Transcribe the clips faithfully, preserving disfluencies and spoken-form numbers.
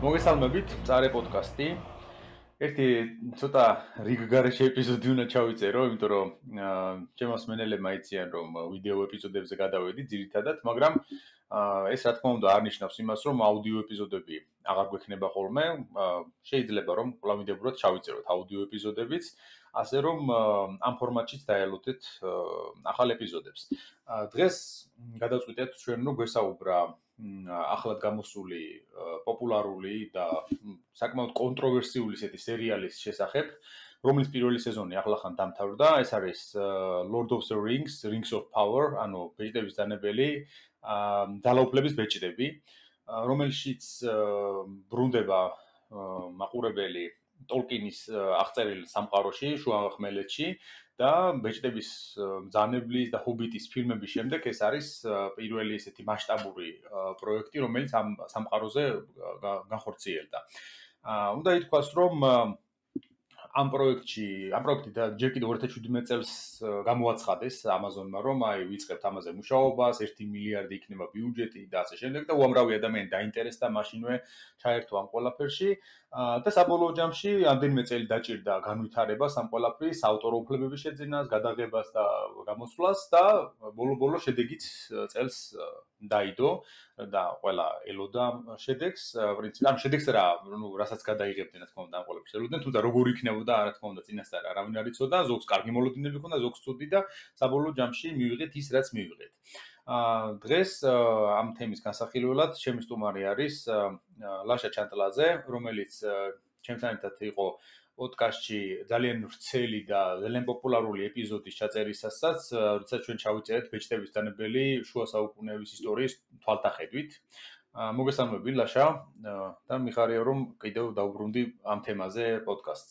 მოგესალმებით, წარე პოდკასტი. ერთი ცოტა რიგგარეშე ეპიზოდი უნდა ჩავიწერო, იმიტომ რომ ჩემს მსმენელებმა იციან, რომ ვიდეო ეპიზოდებზე გადავედი ძირითადად, მაგრამ ეს რა თქმა უნდა არ ნიშნავს იმას, რომ აუდიო ეპიზოდები აღარ გვექნება ხოლმე. შეიძლება რომ კვლავინდებურად ჩავიწეროთ აუდიო ეპიზოდებიც, ასე რომ ამ ფორმატშიც დაელოდეთ ახალ ეპიზოდებს. დღეს გადავწყვიტეთ ჩვენ რომ გვესაუბრა ახლად გამოსული პოპულარული და საკმაოდ კონტროვერსიული ესეთი სერიალის შესახებ, რომლის პირველი სეზონი ახლახან დამთავრდა. ეს არის Lord of the Rings, Rings of Power, ანუ ბეჭდების დანებელი, ძალაუფლების ბეჭდები, რომელშიც ბრუნდება მაყურებელი ტოლკინის აღწერილ სამყაროში, შუახმელეთში და ბეჭდების მძანებლის და ჰობიტის ფილმების შემდეგ ეს არის პირველი ესეთი მასშტაბური პროექტი, რომელიც ამ სამყაროზე განხორციელდა. უნდა ითქვას, რომ ამ პროექტში, ამ პროექტი ჯერ კიდევ ორი ათას შვიდმეტ წელს გამოაცხადეს Amazon-მა, რომ აი ვიწყებთ ამაზე მუშაობას, ერთი მილიარდი იქნება ბიუჯეტი და ასე შემდეგ და უამრავი ადამიანი დაინტერესდა მაშინვე ჩაერთო ამ ყველაფერში და საბოლოო ჯამში ამდენიმე წელი დაჭირდა განვითარებას ამ ყველაფრის, ავტორო უფლებების შეძენას, გადაღებას და გამოსვლას და ბოლო-ბოლო შედეგიც წელს დაიდო და ყველა ელოდა შედეგს, პრინციპი, ამ შედეგს რა, ნუ რასაც გადაიღებდნენ, რა თქმა უნდა, ამ ყველაფერს ელოდნენ, თუმცა როგორ იქნებოდა, რა თქმა უნდა, წინასწარ არავინ არ იცოდა, ზოგს კარგი მოლოდინები ჰქონდა, ზოგს ცუდი და საბოლოო ჯამში მივიღეთ ის, რაც მივიღეთ. დღეს ამ თემის განსახილველად ჩემი სტუმარი არის ლაშა ჩანტლაძე, რომელიც ჩემთან ერთად იყო პოდკასტში ძალიან ვრცელი და ძალიან პოპულარული ეპიზოდის ჩაწერისასაც, როდესაც ჩვენ ჩავიწერეთ ბეჭდების დანებელი შუა საუკუნეების ისტორიის თვალთახედვით. მოგესალმები ლაშა და მიხარია რომ კიდევ დავუბრუნდი ამ თემაზე პოდკასტს.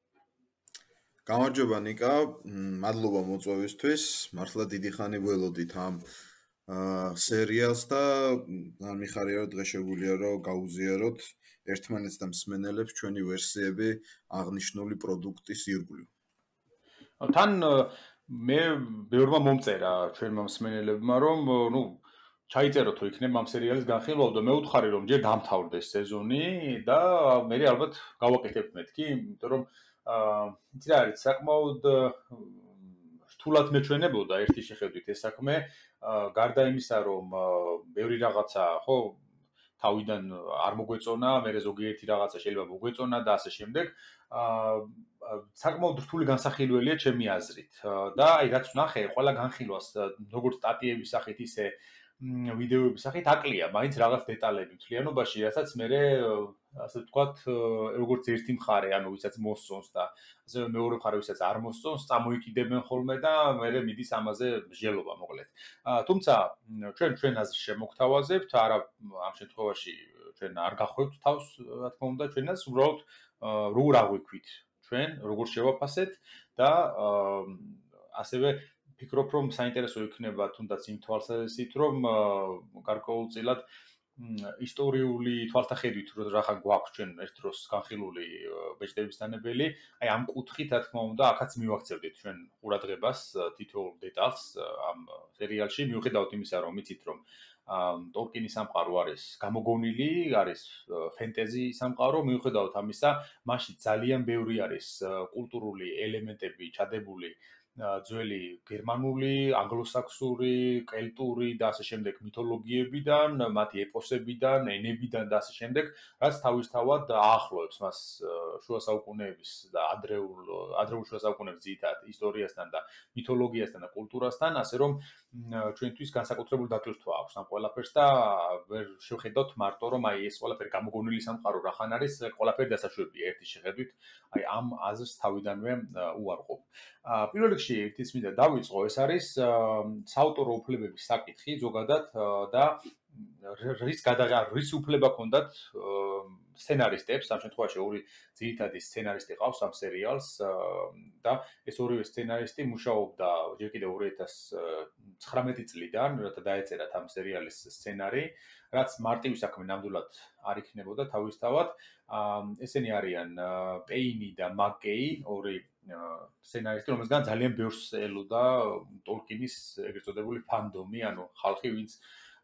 გამარჯობა ნიკა, მადლობა მოწვევისთვის. მართლა დიდი ხანი ველოდით ამ სერიალს და მიხარია რომ დღეს შეგვიძლია რომ გაუზიაროთ ერთმანეთს და მსმენელებს ჩვენი ვერსიები აღნიშნული პროდუქტის ირგვლივ. თან მე ბევრმა მომწერა ჩვენმა მსმენელებმა რომ ნუ ჩაიწეროთ თუ იქნება ამ სერიალის განხილვა და მე ვუთხარი რომ ჯერ დამთავრდეს სეზონი და მე ალბათ გავაკეთებ მეთქი, იმიტომ რომ იცი რა არის საკმაოდ რთულად მეჩვენებოდა ერთი შეხედვით ეს საქმე, გარდა იმისა რომ ბევრი რაღაცა ხო თავიდან არ მოგვეწონა, მე ზოგიერთი რაღაცა შეიძლება მოგვეწონა და ასე შემდეგ. საკმაოდ რთული განსახილველია ჩემი აზრით. და აი რაც ვნახე, ყველა განხილვას როგორც სტატიების სახით, ისე ვიდეოების სახით აკლია, მაინც რაღაც დეტალები მთლიანობაში, რასაც მე ასე ვთქვათ, როგორც ერთი მხარე, ანუ ვისაც მოსწონს და ასევე მეორე მხარე, ვისაც არ მოსწონს, წამოიკიდებენ ხოლმე და მე მიდის ამაზე მსჯელობა მოკლედ. თუმცა ჩვენ ჩვენ აზრს შემოგთავაზებთ, არა ამ შემთხვევაში ჩვენ არ გახვევთ თავს, რა თქმა უნდა, ჩვენას უბრალოდ როგორ აღვიქვით ჩვენ, როგორ შევაფასეთ და ასევე ფიქრობ, რომ საინტერესო იქნება თუნდაც იმ თვალსაზრისით, რომ გარკვეულწილად ისტორიული თვალთახედვით რახან გვაქვს ჩვენ ერთ დროს განხილული ბეჭდების დანებელი, აი ამ კუთხით, რა თქმა უნდა, აქაც მივაქცევდით ჩვენ ყურადღებას თითოეულ დეტალს ამ სერიალში, მიუხედავად იმისა, რომ იცით, რომ ტოლკინის სამყარო არის გამოგონილი, არის ფენტეზი სამყარო, მიუხედავად ამისა, მასში ძალიან ბევრი არის კულტურული ელემენტები ჩადებული ძველი გერმანული, ანგლოსაქსური, კელტური და ასე შემდეგ მითოლოგიებიდან, მათი ეპოსებიდან, ენებიდან და ასე შემდეგ, რაც თავისთავად აახლოებს მას შუა საუკუნეების და ადრეულ ადრეულ შუა საუკუნეების ძირითად ისტორიასთან და მითოლოგიასთან და კულტურასთან, ასე რომ ჩვენთვის განსაკუთრებული დატვირთვა აქვს ამ ყველაფერს და ვერ შევხედოთ მარტო რომ აი ეს ყველაფერი გამოგონილი სამყარო რახან არის, ყველაფერი დასაშვებია ერთი შეხედვით, აი ამ აზრს თავიდანვე უარყოფ. პირველ რიგში ერთიც მინდა დავიწყო, ეს არის საავტორო უფლებების საკითხი ზოგადად და რის გადაღება, რის უფლება ჰქონდათ სცენარისტებს, ამ შემთხვევაში ორი ძირითადი სცენარისტი ყავს ამ სერიალს და ეს ორივე სცენარისტი მუშაობდა ჯერ კიდევ ორი ათას ცხრამეტი წლიდან, როცა დაეწერათ ამ სერიალის სცენარი, რაც მარტივი საქმე ნამდვილად არ იქნებოდა თავისთავად. ესენი არიან პეინი და მაკეი, ორი სცენარისტი, რომელსგან ძალიან ბევრს ელოდა ტოლკინის ეგრეთ წოდებული ფანდომი, ანუ ხალხი, ვინც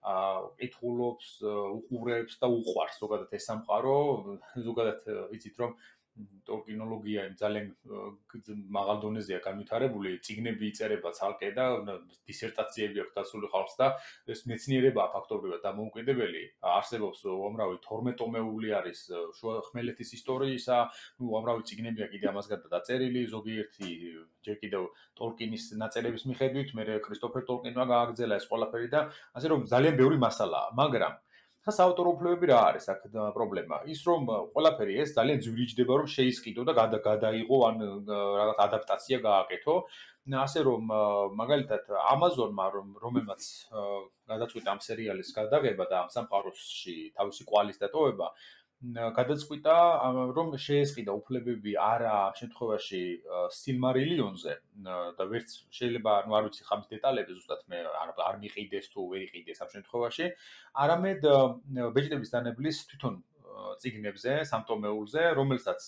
ეკითხულობს, უყურებს და უყვარს ზოგადად ეს სამყარო, ზოგადად იცით რომ ტოლკინოლოგია ძალიან მაღალ დონეზეა განვითარებული, წიგნები იწერება ცალკე და დისერტაციები აქვს დაცული ხალხს და ეს მეცნიერებაა ფაქტობრივად დამოუკიდებელი. არსებობს უამრავი თორმეტ-ტომეული არის შუა ხმელეთის ისტორიისა, ნუ უამრავი წიგნებია კიდე ამას გარდა დაწერილი, ზოგიერთი ჯერ კიდევ ტოლკინის ნაწერების მიხედვით, მე კრისტოფერ ტოლკინმა გააგრძელა ეს ყველაფერი და ასე რომ ძალიან ბევრი მასალაა, მაგრამ ხა საავტორო უფლებები რა არის აქ პრობლემა? ის რომ ყველაფერი ეს ძალიან ძვირიჯდება რომ შეისყიდო და გადაიღო ან რაღაც ადაპტაცია გააკეთო. ასე რომ მაგალითად Amazon-მა რომ რომელმაც გადაწყვიტა ამ სერიალის გადაღება და ამ სამყაროში თავისი კვალის დატოვება, გადაწყვიტა რომ შეესყიდა უფლებები არა ამ შემთხვევაში Silmarillionზე და ვერც შეიძლება ნუ არ ვიცი ხამის დეტალები ზუსტად მე არ მიყიდეს თუ ვერ იყიდეს ამ შემთხვევაში, არამედ ბეჭდების დანებლის თვითონ წიგნებზე, სამტომეულზე, რომელსაც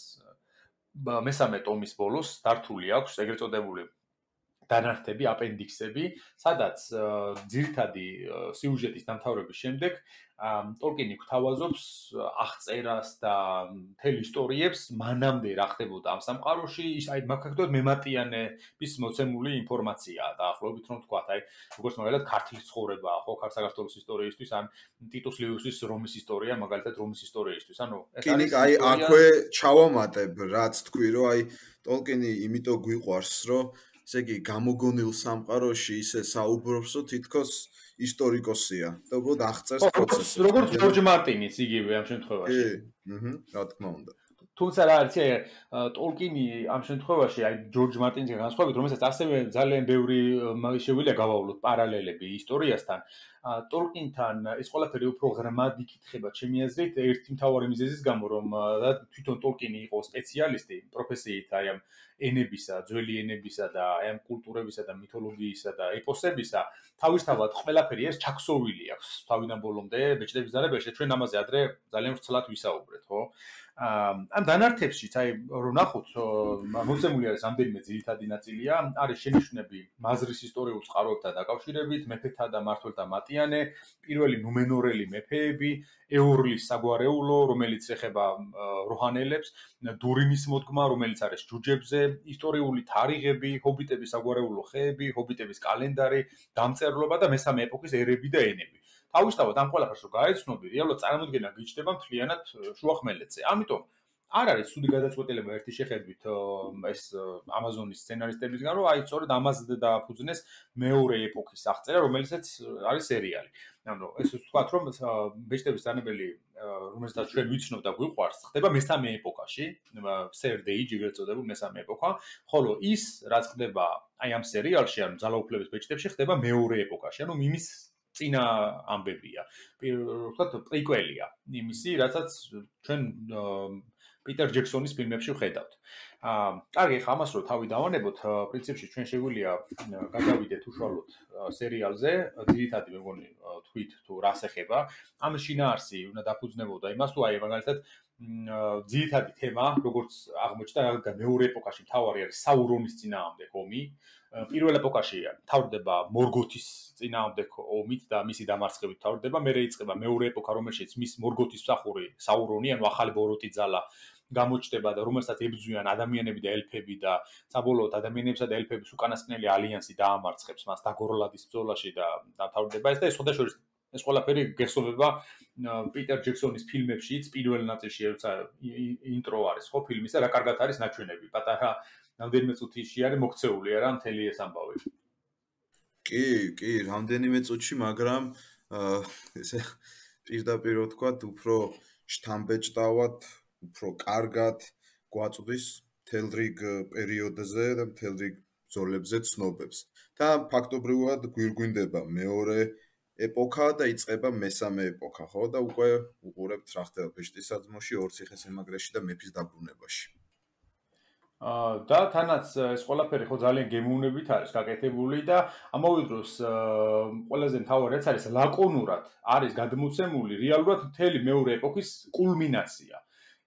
მესამე ტომის ბოლოს დართული აქვს ეგრეთ წოდებული დანართები, აპენდიქსები, სადაც ძირითადი სიუჟეტის დამთავრების შემდეგ ტოლკინი გვთავაზობს აღწერას და მთელ ისტორიებს მანამდე რა ხდებოდა ამ სამყაროში, ის აი მაგალითად მემატიანების მოცემული ინფორმაციაა დაახლოებით რომ თქვა, აი როგორც მაგალითად ქართლის ცხოვრება, ხო, საქართველოს ისტორიისთვის, ან ტიტუს ლივიუსის რომის ისტორია, მაგალითად რომის ისტორიისთვის, ანუ ეს არის აი აქვე ჩავამატებ, რაც თქვი, რომ აი ტოლკინი იმიტომ გვიყვარს, რომ ესე იგი გამოგონილ სამყაროში ისე საუბრობს, რომ თითქოს ისტორიკოსია და უბრალოდ აღწერს პროცესს. როგორც ჯორჯ მარტინიც იგივე ამ შემთხვევაში. კი, აჰა, რა თქმა უნდა. თუმცა რა არის, ტოლკინი ამ შემთხვევაში, აი ჯორჯ მარტინისგან განსხვავებით, რომელსაც ასევე ძალიან ბევრი შეგვიძლია გავავლოთ პარალელები ისტორიასთან, ტოლკინთან ეს ყველაფერი უფრო ღრმად იკითხება ჩემი აზრით, ერთი მთავარი მიზეზის გამო, რომ თვითონ ტოლკინი იყო სპეციალისტი პროფესიით აი ამ ენებისა, ძველი ენებისა და აი ამ კულტურებისა და მითოლოგიისა და ეპოსებისა, თავისთავად ყველაფერი ეს ჩაქსოვილი აქვს თავიდან ბოლომდე ბეჭდების დანებაში, ჩვენ ამაზე ადრე ძალიან ვრცლად ვისაუბრეთ, ხო? ამ დანართებშიც, აი რომ ნახოთ, მოცემული არის რამდენიმე ძირითადი ნაწილია, არის შენიშვნები მაზრის ისტორიულ წყაროებთან დაკავშირებით, მეფეთა და მმართველთა მატიანე, პირველი ნუმენორელი მეფეები, ეორლის საგვარეულო, რომელიც ეხება როჰანელებს, დურინის მოდგმა, რომელიც არის ჯუჯებზე, ისტორიული თარიღები, ჰობიტების საგვარეულო ხეები, ჰობიტების კალენდარი, დამწერლობა და მესამე ეპოქის ერები და ენები. თავისთავად ამ ყველაფერს რო გაეცნობი, რეალურად წარმოუდგენა გიჩნდება მთლიანად შუა ხმელეთზე. ამიტომ არ არის ცუდი გადაწყვეტილება ერთი შეხედვით ეს Amazon-ის სცენარისტებისგან, რომ აი სწორედ ამაზე დააფუძნეს მეორე ეპოქის აღწერა, რომელიცაც არის სერიალი. ანუ ეს ვთქვათ, რომ ბეჭდების დანებელი, რომელსაც ჩვენ ვიცნობ და გვიყვარს, ხდება მესამე ეპოქაში, Third Age ეგრეთ წოდებულ მესამე ეპოქა, ხოლო ის რაც ხდება აი ამ სერიალში, ანუ ძალაუფლების ბეჭდებში ხდება მეორე ეპოქაში, ანუ იმის წინა ამბებია. ვთქვათ, პრიკველია იმისი, რასაც ჩვენ პიტერ ჯექსონის ფილმებში ვხედავთ. აა, კარგი, ხა ამას რო თავი დავანებოთ, პრინციპში ჩვენ შეგვიძლია გადავიდეთ უშუალოდ სერიალზე, ძირითადად მე მგონი თქვით თუ რას ეხება. ამის შინაარსი უნდა დაფუძნებოდა იმას, თუ აი მაგალითად ძირითადი თემა, როგორც აღმოჩნდა, რადგან მეორე ეპოქაში მთავარი არის საურონის წინააღმდეგ ომი. პირველ ეპოქაში თავდება მორგოთის წინააღმდეგ ომით და მისი დამარცხებით თავდება, მერე იწყება მეორე ეპოქა, რომელშიც მის მორგოთის მსახური საურონი, ანუ ახალი ბოროტი ძალა გამოჩნდება და რომელსაც ებრძვიან ადამიანები და ელფები და საბოლოოდ ადამიანებსა და ელფების უკანასკნელი ალიანსი დაამარცხებს მას დაგორლადის ბრძოლაში და დათავდება ეს და ეს ხოდა შორის ეს ყველაფერი გეხსოვება პიტერ ჯექსონის ფილმებშიც, პირველ ნაწილში ერთსა ინტრო არის ხო ფილმის და რა კარგად არის ნაჩვენები, პატარა რამდენიმე წუთში არის მოქცეული არა მთელი ეს ამბავი. კი, კი, რამდენიმე წუთში, მაგრამ ესე პირდაპირ ვთქვათ, უფრო შთამბეჭდავად, უფრო კარგად გვაწვდის მთელ რიგ პერიოდზე და მთელ რიგ ბრძოლებზე ცნობებს. და ფაქტობრივად გვირგვინდება მეორე ეპოქა და იწყება მესამე ეპოქა, ხო? და უკვე უყურებთ რა ხდება ბეჭდის საძმოში, ორციხესიმაგრეში და მეფის დაბრუნებაში. აა და თანაც ეს ყველაფერი ხო ძალიან გემოვნებით არის გაკეთებული და ამავე დროს ყველაზე მთავარი რაც არის ლაკონურად არის გადმოცემული რეალურად მთელი მეორე ეპოქის კულმინაცია.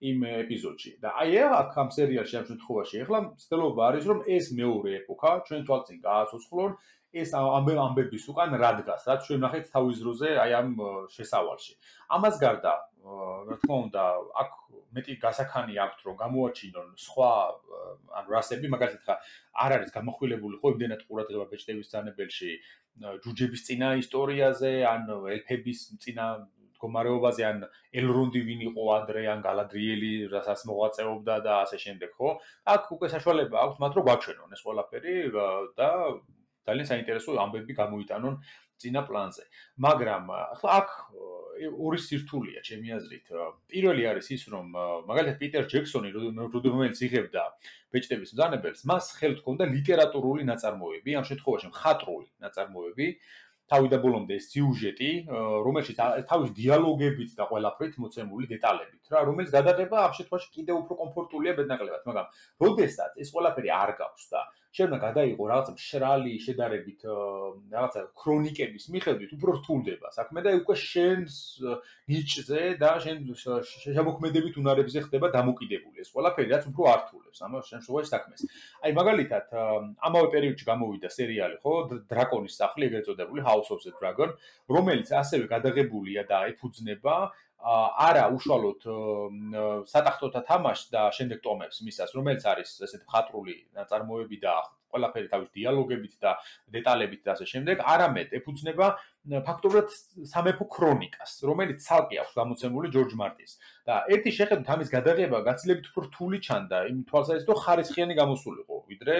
იმ ეპიზოდში. და აი აქ ამ სერიალში ამ შემთხვევაში ეხლა მცდელობა არის რომ ეს მეორე ეპოქა ჩვენ თვალწინ გააცოცხლონ ეს ამბების უკან რა დგას, რაც ჩვენ ნახეთ თავის დროზე აი ამ შესავალში. ამას გარდა, რა თქმა უნდა, აქ მეტი გასახანი აქვთ რომ გამოაჩინონ სხვა ან რასები, მაგალითად ხა არ არის გამოხვილებული ხო იმდენად ყურადღება ბეჭდების ბრძანებელში ჯუჯების წინა ისტორიაზე, ან ელფების წინა მდგომარეობაზე, ან ელრონდი ვინ იყო ადრე, ან გალადრიელი რასაც მოღვაწეობდა და ასე შემდეგ, ხო? აქ უკვე საშუალება აქვს მათ რომ გვაჩვენონ ეს ყველაფერი და ძალიან საინტერესო ამბები გამოიტანონ წინა პლანზე. მაგრამ ახლა აქ ორი სირთულეა ჩემი აზრით. პირველი არის ის, რომ მაგალითად პიტერ ჯექსონი, რომელიც იღებდა ბეჭდების ბრძანებელს, მას ხელთ ჰქონდა ლიტერატურული ნაწარმოები, ამ შემთხვევაში მხატვრული ნაწარმოები, თავი და ბოლომდე სიუჟეტი, რომელშიც თავის დიალოგებით და ყველაფრით მოცემული დეტალებით, რა, რომელიც გადაღება ამ შემთხვევაში კიდევ უფრო კომფორტულია მეტნაკლებად, მაგრამ როდესაც ეს ყველაფერი არ გაქვს და შეიძლება გადაიღო რაღაცა მშრალი შედარებით რაღაცა ქრონიკების მიხედვით უფრო რთულდება საქმე და უკვე შენს ნიჭზე და შენ შემოქმედებით უნარებზე ხდება დამოკიდებული ეს ყველაფერი რაც უფრო ართულებს ამ შემთხვევაში საქმეს. აი მაგალითად ამავე პერიოდში გამოვიდა სერიალი ხო დრაკონის სახლი ეგრეთ წოდებული House of the Dragon, რომელიც ასევე გადაღებულია და ეფუძნება არა უშუალოდ სატახტოთა თამაშს და შემდეგ ტომებს მისას, რომელიც არის ესეთ მხატვრული ნაწარმოები და ყველაფერი თავის დიალოგებით და დეტალებით და ასე შემდეგ, არამედ ეფუძნება ფაქტობრივად სამეფო ქრონიკას, რომელიც ცალკე აქვს გამოცემული ჯორჯ მარტინს. და ერთი შეხედვით ამის გადაღება გაცილებით უფრო რთული ჩანდა, იმ თვალსაზრისით, რომ ხარისხიანი გამოსულიყო, ვიდრე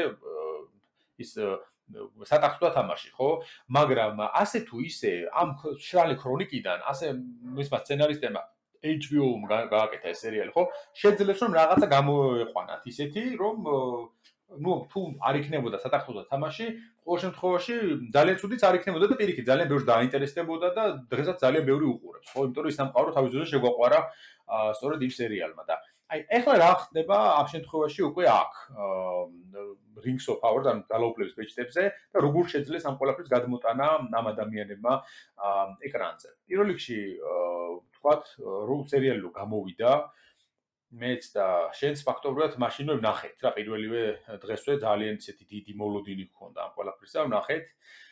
ის სატახტოთა თამაში, ხო? მაგრამ ასე თუ ისე ამ შრალი ქრონიკიდან, ასე მისმა სცენარისტებმა H B O-მ გააკეთა ეს სერიალი, ხო? შეძლებს რომ რაღაცა გამოეყვანათ ისეთი, რომ ну, თუ არ იქნებოდა სატახტოთა თამაში, ყოველ შემთხვევაში ძალიან ცუდიც არ იქნებოდა და პირიქით ძალიან ბევრს დაინტერესდებოდა და დღესაც ძალიან ბევრი უყურებს, ხო? იმიტომ რომ ის სამყარო თავის დროზე შეგვაყვარა სწორედ იმ სერიალმა და აი ეხლა რა ხდება ამ შემთხვევაში უკვე აქ Rings of Power და ძალაუფლების ბეჭდებზე და როგორ შეძლეს ამ ყველაფრის გადმოტანა ამ ადამიანებმა ეკრანზე. პირველ რიგში ვთქვათ, რომ სერიალი გამოვიდა მეც და შენც ფაქტობრივად მაშინვე ვნახეთ რა პირველივე დღესვე ძალიან ისეთი დიდი მოლოდინი გქონდა ამ ყველაფრისა ვნახეთ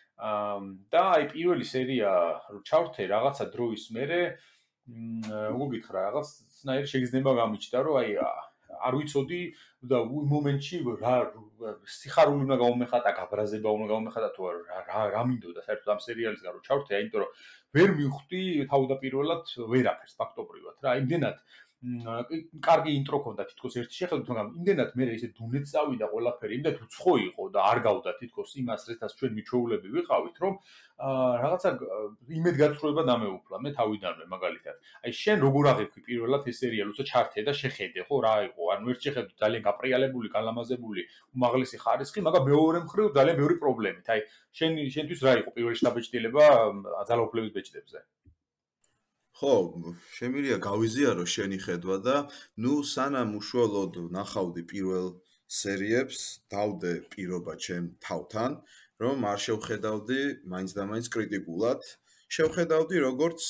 და აი პირველი სერია რო ჩავრთე რაღაცა დროის მერე როგორ გითხრა რაღაცნაირი შეგრძნება გამიჩნდა რომ აი არ ვიცოდი და მომენტში რა სიხარული უნდა გამომეხატა, გაბრაზება უნდა გამომეხატა თუ რა რა მინდოდა საერთოდ ამ სერიალისგან რო ჩავრთე, იმიტომ რომ ვერ მივხვდი თავდაპირველად ვერაფერს ფაქტობრივად რა, იმდენად კარგი ინტრო ქონდა თითქოს ერთი შეხედვით, მაგრამ იმდენად მე ისე დუნეთ წავიდა ყველაფერი, იმდენად უცხო იყო და არ გავდა თითქოს იმას, რითაც ჩვენ მიჩვეულები ვიყავით, რომ რაღაცა იმედგაცრუება დამეუფლა მე თავიდანვე მაგალითად. აი შენ როგორ აღიქვი პირველად ეს სერიალი, უცა ჩართე და შეხედე, ხო, რა იყო? ანუ ერთ შეხედვით ძალიან გაპრიალებული, გალამაზებული, უმაღლესი ხარისხი, მაგრამ მეორე მხრივ ძალიან ბევრი პრობლემით. აი შენ შენთვის რა იყო პირველი შთაბეჭდილება ძალაუფლების ბეჭდებზე? ხო, შემიძლია გავიზიარო შენი ხედვა და ნუ სანამ უშუალოდ ნახავდი პირველ სერიებს, დავდე პირობა ჩემ თავთან, რომ არ შევხედავდი მაინც და მაინც კრიტიკულად, შევხედავდი როგორც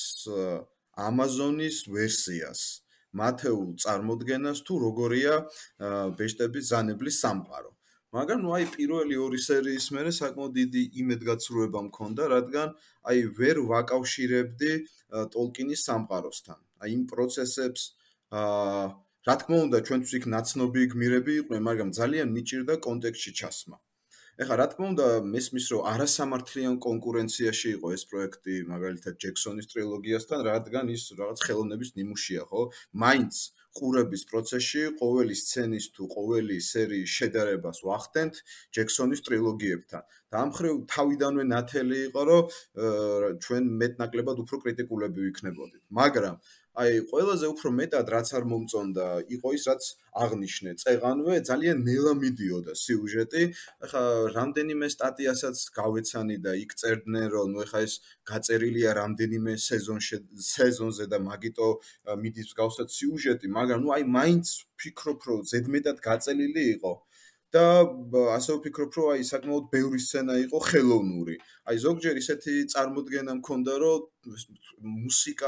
Amazon-ის ვერსიას, მათეულ წარმოდგენას თუ როგორია ბეჭდების ბრძანებლის სამყარო. მაგრამ ნუ აი პირველი ორი სერიის მერე საკმაოდ დიდი იმედგაცრუება მქონდა, რადგან აი ვერ ვაკავშირებდი ტოლკინის სამყაროსთან. აი იმ პროცესებს აა რა თქმა უნდა ჩვენთვის იქ ნაცნობი გმირები იყვნენ, მაგრამ ძალიან მიჭირდა კონტექსტში ჩასმა. ეხლა რა თქმა უნდა მესმის რომ არასამართლიან კონკურენციაში იყო ეს პროექტი მაგალითად ჯექსონის ტრილოგიასთან, რადგან ის რაღაც ხელოვნების ნიმუშია, ხო? მაინც ყურების პროცესში ყოველი სცენის თუ ყოველი სერიის შედარებას ვახდენთ ჯექსონის ტრილოგიებთან. და ამ მხრივ თავიდანვე ნათელი იყო, რომ ჩვენ მეტნაკლებად უფრო კრიტიკულები ვიქნებოდით. მაგრამ აი ყველაზე უფრო მეტად რაც არ მომწონდა იყო ის რაც აღნიშნე წეღანვე ძალიან ნელა მიდიოდა სიუჟეტი. ახლა რამდენიმე სტატიასაც გავეცანი და იქ წერდნენ რომ ნუ ახლა ეს გაწერილია რამდენიმე სეზონში სეზონზე და მაგიტო მიდის მსგავსად სიუჟეტი, მაგრამ ნუ აი მაინც ვფიქრობ რომ ზედმეტად გაწელილი იყო. და ასე ვფიქრობ რომ აი საკმაოდ ბევრი სცენა იყო ხელოვნური. აი ზოგჯერ ისეთი წარმოდგენა მქონდა რომ მუსიკა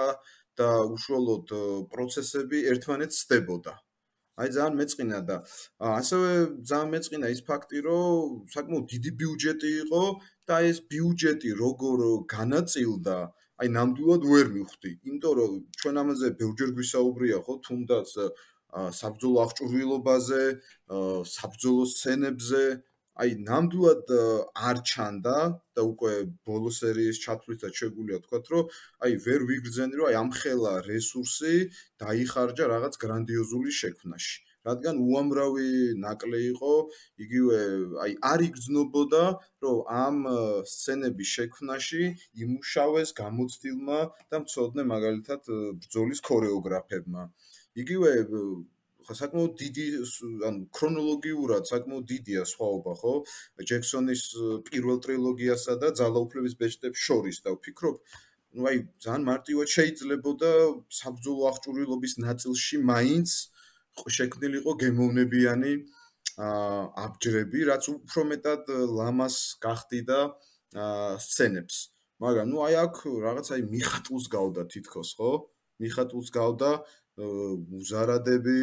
და უშუალოდ პროცესები ერთმანეთს სდებოდა. აი ძალიან მეწყინა და ასევე ძალიან მეწყინა ის ფაქტი, რომ საკმაოდ დიდი ბიუჯეტი იყო და ეს ბიუჯეტი როგორ განაწილდა, აი ნამდვილად ვერ მივხვდი. იმიტომ რომ ჩვენ ამაზე ბევრჯერ გვისაუბრია ხო, თუნდაც საბრძოლო აღჭურვილობაზე, საბრძოლო სცენებზე, აი ნამდვილად არ ჩანდა და უკვე ბოლო სერიის ჩათვლითაც შეგვიძლია ვთქვათ, რომ აი ვერ ვიგრძენი, რომ აი ამ ხელა რესურსი დაიხარჯა რაღაც გრანდიოზული შექმნაში. რადგან უამრავი ნაკლი იყო, იგივე აი არ იგრძნობოდა, რომ ამ სცენების შექმნაში იმუშავეს გამოცდილმა და მცოდნე მაგალითად ბრძოლის ქორეოგრაფებმა. იგივე ხო საკმაოდ დიდი, ანუ ქრონოლოგიურად საკმაოდ დიდია სხვაობა, ხო? ჯექსონის პირველ ტრილოგიასა და ძალაუფლების ბეჭდებს შორის და ვფიქრობ, ну აი ძალიან მარტივად შეიძლებოდა საბრძოლო აღჭურვილობის ნაწილში მაინც შექმნილიყო გემოვნებიანი აბჯრები, რაც უფრო მეტად ლამას გახდიდა სცენებს. მაგრამ ну აი აქ რაღაც აი მიხატულს გავდა თითქოს, ხო? მიხატულს გავდა უზარადები,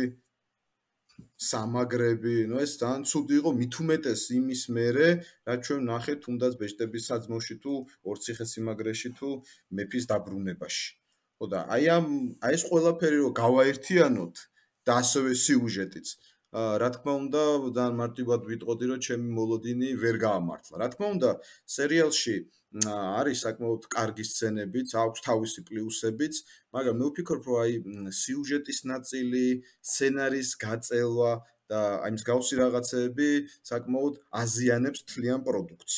სამაგრები, ну ეს ძალიან ცუდი იყო მით უმეტეს იმის მერე, რაც ჩვენ ნახეთ თუნდაც ბეჭდების საძმოში თუ ორციხესიმაგრეში თუ მეფის დაბრუნებაში. ხო და აი ამ აი ეს ყველაფერი რომ გავაერთიანოთ და ასევე სიუჟეტიც. რა თქმა უნდა, ძალიან მარტივად ვიტყოდი, რომ ჩემი მოლოდინი ვერ გაამართლა. რა თქმა უნდა, სერიალში არის საკმაოდ კარგი სცენებიც, აქვს თავისი პლუსებიც, მაგრამ მე ვფიქრობ, რომ აი სიუჟეტის ნაწილი, სცენარის გაწელვა და აი მსგავსი რაღაცეები საკმაოდ აზიანებს თლიან პროდუქტს.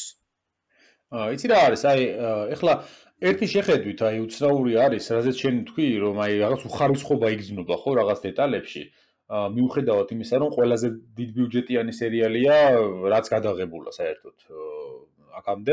აა, იცი რა არის? აი, ეხლა ერთი შეხედვით, აი უცნაური არის, რაზეც შენ თქვი, რომ აი რაღაც უხარისხობა იგრძნობა ხო რაღაც დეტალებში. მიუხედავად იმისა, რომ ყველაზე დიდბიუჯეტიანი სერიალია, რაც გადაღებულა საერთოდ აქამდე,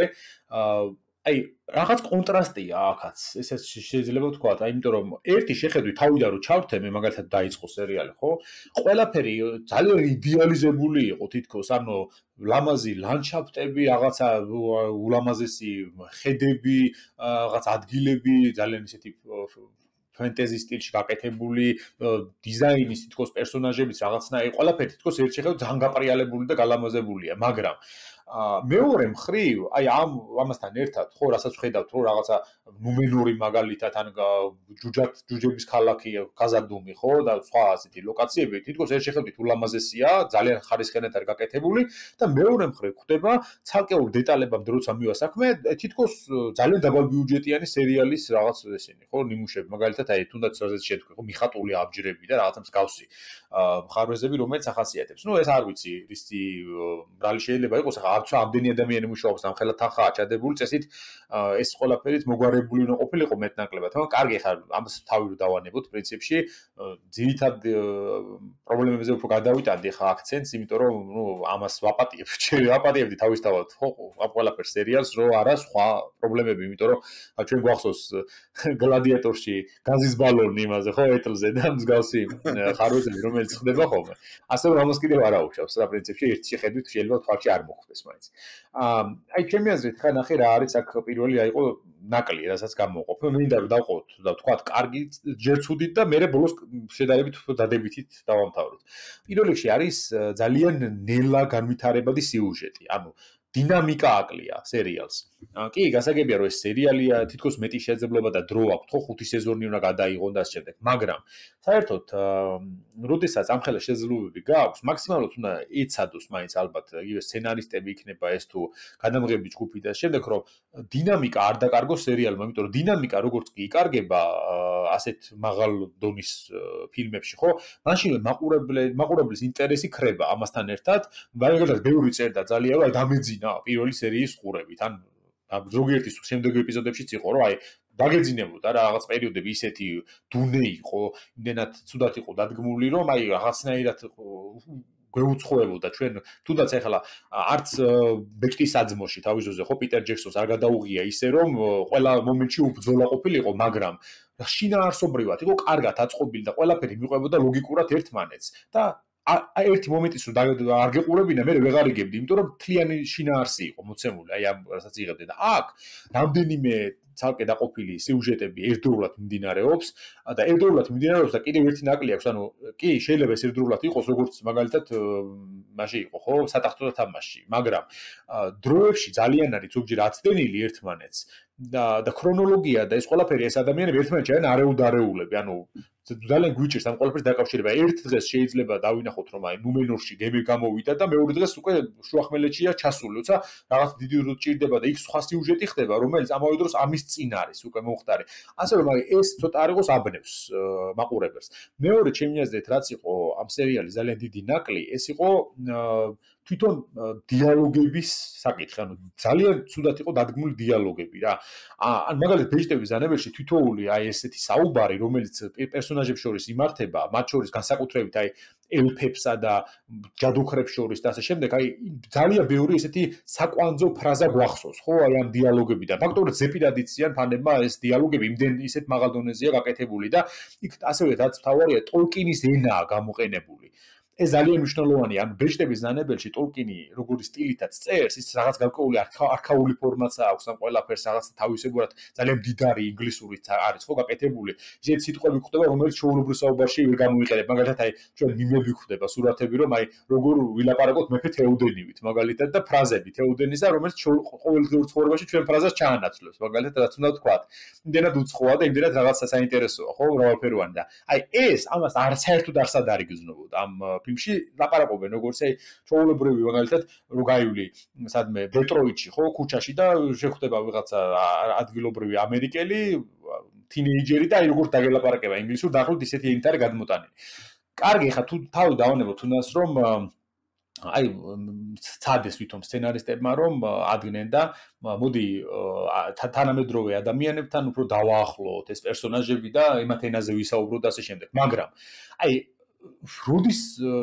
აი რაღაც კონტრასტია აქაც, ესეც შეიძლება ვთქვათ, აი იმიტომ რომ ერთი შეხედვით თავიდან რომ ჩავთე, მე მაგალითად დაიწყო სერიალი, ხო? ყველაფერი ძალიან იდეალიზებული იყო თითქოს, ანუ ლამაზი ლანდშაფტები, რაღაცა ულამაზესი ხედები, რაღაც ადგილები, ძალიან ისეთი ფენტეზი სტილში გაკეთებული დიზაინის თითქოს პერსონაჟებიც რაღაცნაირი ყველაფერი თითქოს ერთ შეხედვით ძალიან გაპრიალებული და გალამაზებულია, მაგრამ მეორე მხრივ, აი ამ ამასთან ერთად, ხო, რასაც ვხედავთ, რომ რაღაცა ნუმენორი მაგალითად ან ჯუჯად ჯუჯების ქალაქი, გაზარდუმი, ხო, და სხვა ასეთი ლოკაციები თითქოს ერთ შეხედვით ულამაზესია, ძალიან ხარისხიანად არის გაკეთებული და მეორე მხრივ ხდება ცალკეულ დეტალებამდე როცა მივა საქმე, თითქოს ძალიან დაბალბიუჯეტიანი სერიალის რაღაც ესენი, ხო, ნიმუშები, მაგალითად აი თუნდაც რაზეც შეთქვი, ხო, მიხატული აბჯრები და რაღაცა მსგავსი მხარვეზები, რომელიც ახასიათებს. ნუ ეს არ ვიცი, ისი რალი შეიძლება იყოს, ახლა არც ამდენი ადამიანი მუშაობს ამ ხელად თანხაა ჩადებული წესით ეს ყველაფერიც მოგვარებული უნდა ყოფილიყო მეტნაკლებად. მაგრამ კარგი ხარ, ამას თავი რომ დავანებოთ პრინციპში, ძირითად პრობლემებზე უფრო გადავიტანდი ხა აქცენტს, იმიტომ რომ ნუ ამას ვაპატიებ, ჩვენ ვაპატიებდი თავისთავად, ხო, ამ ყველაფერს სერიალს, რომ არა სხვა პრობლემები, იმიტომ რომ ჩვენ გვახსოვს გლადიატორში გაზის ბალონი იმაზე, ხო, ეტლზე და მსგავსი ხარვეზები, რომელიც ხდება ხოლმე. ასე რომ ამას კიდევ არ აუჩავს რა პრინციპში ერთი შეხედვით შეიძლება თქვაში არ მოხდეს მაინც. აი ჩემი აზრით ხა ნახე რა არის აქ პირველი აიყო ნაკლი, რასაც გამოვყოფ. მე მინდა რომ დავყოთ და ვთქვათ კარგი ჯერ ცუდით და მე ბოლოს შედარებით დადებითით დავამთავროთ. პირველ რიგში არის ძალიან ნელა განვითარებადი სიუჟეტი, ანუ დინამიკა აკლია სერიალს. კი, გასაგებია რომ ეს სერიალია, თითქოს მეტი შეძლებობა და დრო აქვს, ხო, ხუთი სეზონი უნდა გადაიღონ და ამ შემდეგ. მაგრამ საერთოდ, როდესაც ამ ხელა შეძლებობები გააქვს, მაქსიმალურად უნდა ეცადოს მაინც ალბათ იგივე სცენარისტები იქნება ეს თუ გადამღები ჯგუფი და ამ შემდეგ რომ დინამიკა არ დაკარგოს სერიალმა, იმიტომ რომ დინამიკა როგორც კი იკარგება ასეთ მაღალ დონის ფილმებში, ხო, მაშინვე მაყურებლის მაყურებლის ინტერესი ქრება ამასთან ერთად, მაგალითად ბევრი წერდა ძალიან რომ აი დამეძინა პირველი სერიის ყურებით, ან ზოგიერთი შემდეგ ეპიზოდებშიც იყო, რომ აი დაგეძინებოდა რა რაღაც პერიოდები ისეთი დუნე იყო, იმდენად ცუდად იყო დადგმული, რომ აი რაღაცნაირად გვეუცხოებოდა ჩვენ თუნდაც ახლა არც ბეჭდის საძმოში თავისოზე ხო პიტერ ჯექსონს არ გადაუღია ისე რომ ყველა მომენტში უბრძოლა ყოფილიყო, მაგრამ შინაარსობრივად იყო კარგად აწყობილი და ყველაფერი მიყვებოდა ლოგიკურად ერთმანეთს და აი ერთი მომენტის რომ არ გეყურებინა, მე ვეღარ იგებდი, იმიტომ რომ თლიანი შინაარსი იყო მოცემული, აი ამ რასაც იღებდი და აქ რამდენიმე ცალკე დაყოფილი სიუჟეტები ერთდროულად მიმდინარეობს და ერთდროულად მიმდინარეობს და კიდევ ერთი ნაკლი აქვს, ანუ კი შეიძლება ეს ერთდროულად იყოს, როგორც მაგალითად მასში იყო, ხო, სატახტო თამაში, მაგრამ დროებში ძალიან არის ზოგჯერ აცდენილი ერთმანეთს და და ქრონოლოგია და ეს ყველაფერი ეს ადამიანები ერთმანეთში არიან არეუდარეულები, ანუ ძალიან გვიჭირს ამ ყველაფერს დაკავშირება. ერთ დღეს შეიძლება დავინახოთ, რომ აი ნუმენორში გემი გამოვიდა და მეორე დღეს უკვე შუახმელეთშია ჩასული, როცა რაღაც დიდი დრო ჭირდება და იქ სხვა სიუჟეტი ხდება, რომელიც ამავე დროს ამის წინ არის უკვე მომხდარი. ასე რომ აი ეს ცოტა არ იყოს აბნევს მაყურებელს. მეორე ჩემი აზრით რაც იყო ამ სერიალის ძალიან დიდი ნაკლი, ეს იყო თვითონ დიალოგების საკითხი, ანუ ძალიან ცუდად იყო დადგმული დიალოგები რა. ან მაგალითად ბეჭდების ზანებელში თითოეული აი ესეთი საუბარი, რომელიც პერსონაჟებს შორის იმართება, მათ შორის განსაკუთრებით აი ელფებსა და ჯადოქრებს შორის და ასე შემდეგ, აი ძალიან ბევრი ესეთი საკვანძო ფრაზა გვახსოვს, ხო, აი ამ დიალოგებიდან. ფაქტობრივად ზეპირად იციან ფანებმა ეს დიალოგები იმდენ ისეთ მაღალ დონეზეა გაკეთებული და იქ ასევე რაც თავარია ტოლკინის ენაა გამოყენებული. ეს ძალიან მნიშვნელოვანია, ანუ ბეჭდების ზანებელში ტოლკინი როგორი სტილითაც წერს, ის რაღაც გარკვეული არქაული ფორმაცა აქვს ამ ყველაფერს, რაღაც თავისებურად ძალიან მდიდარი ინგლისურით არის ხო გაკეთებული. ისეთი სიტყვები გვხვდება, რომელიც ჩვეულებრივ საუბარში ვერ გამოიყენება. მაგალითად, აი ჩვენ მიმები გვხვდება სურათები, რომ აი როგორ ვილაპარაკოთ მეფე თეოდენივით, მაგალითად და ფრაზები თეოდენისა, რომელიც ყოველდღიურ ცხოვრებაში ჩვენ ფრაზას ჩაანაცვლებს. მაგალითად, რაც უნდა ვთქვათ. იმდენად უცხოა და იმდენად რაღაცა საინტერესოა, ხო, მრავალფეროვანი და აი ეს ამას არ საერთოდ არ სად არ იგრძნობოდა ამ ფილმში ლაპარაკობენ როგორც აი ჩვეულებრივი მაგალითად რო გაივლი სადმე დეტროიტში ხო ქუჩაში და შეხვდება ვიღაცა ადგილობრივი ამერიკელი თინეიჯერი და აი როგორც დაგელაპარაკება ინგლისურ დაახლოებით ისეთი ენით არის გადმოტანილი. კარგი, ხა თუ თავი დავანებოთ თუნდაც რომ აი ცადეს ვითომ სცენარისტებმა რომ ადგენენ და მოდი თანამედროვე ადამიანებთან უფრო დავაახლოთ ეს პერსონაჟები და იმათ ენაზე ვისაუბროთ და ასე შემდეგ. მაგრამ აი როდის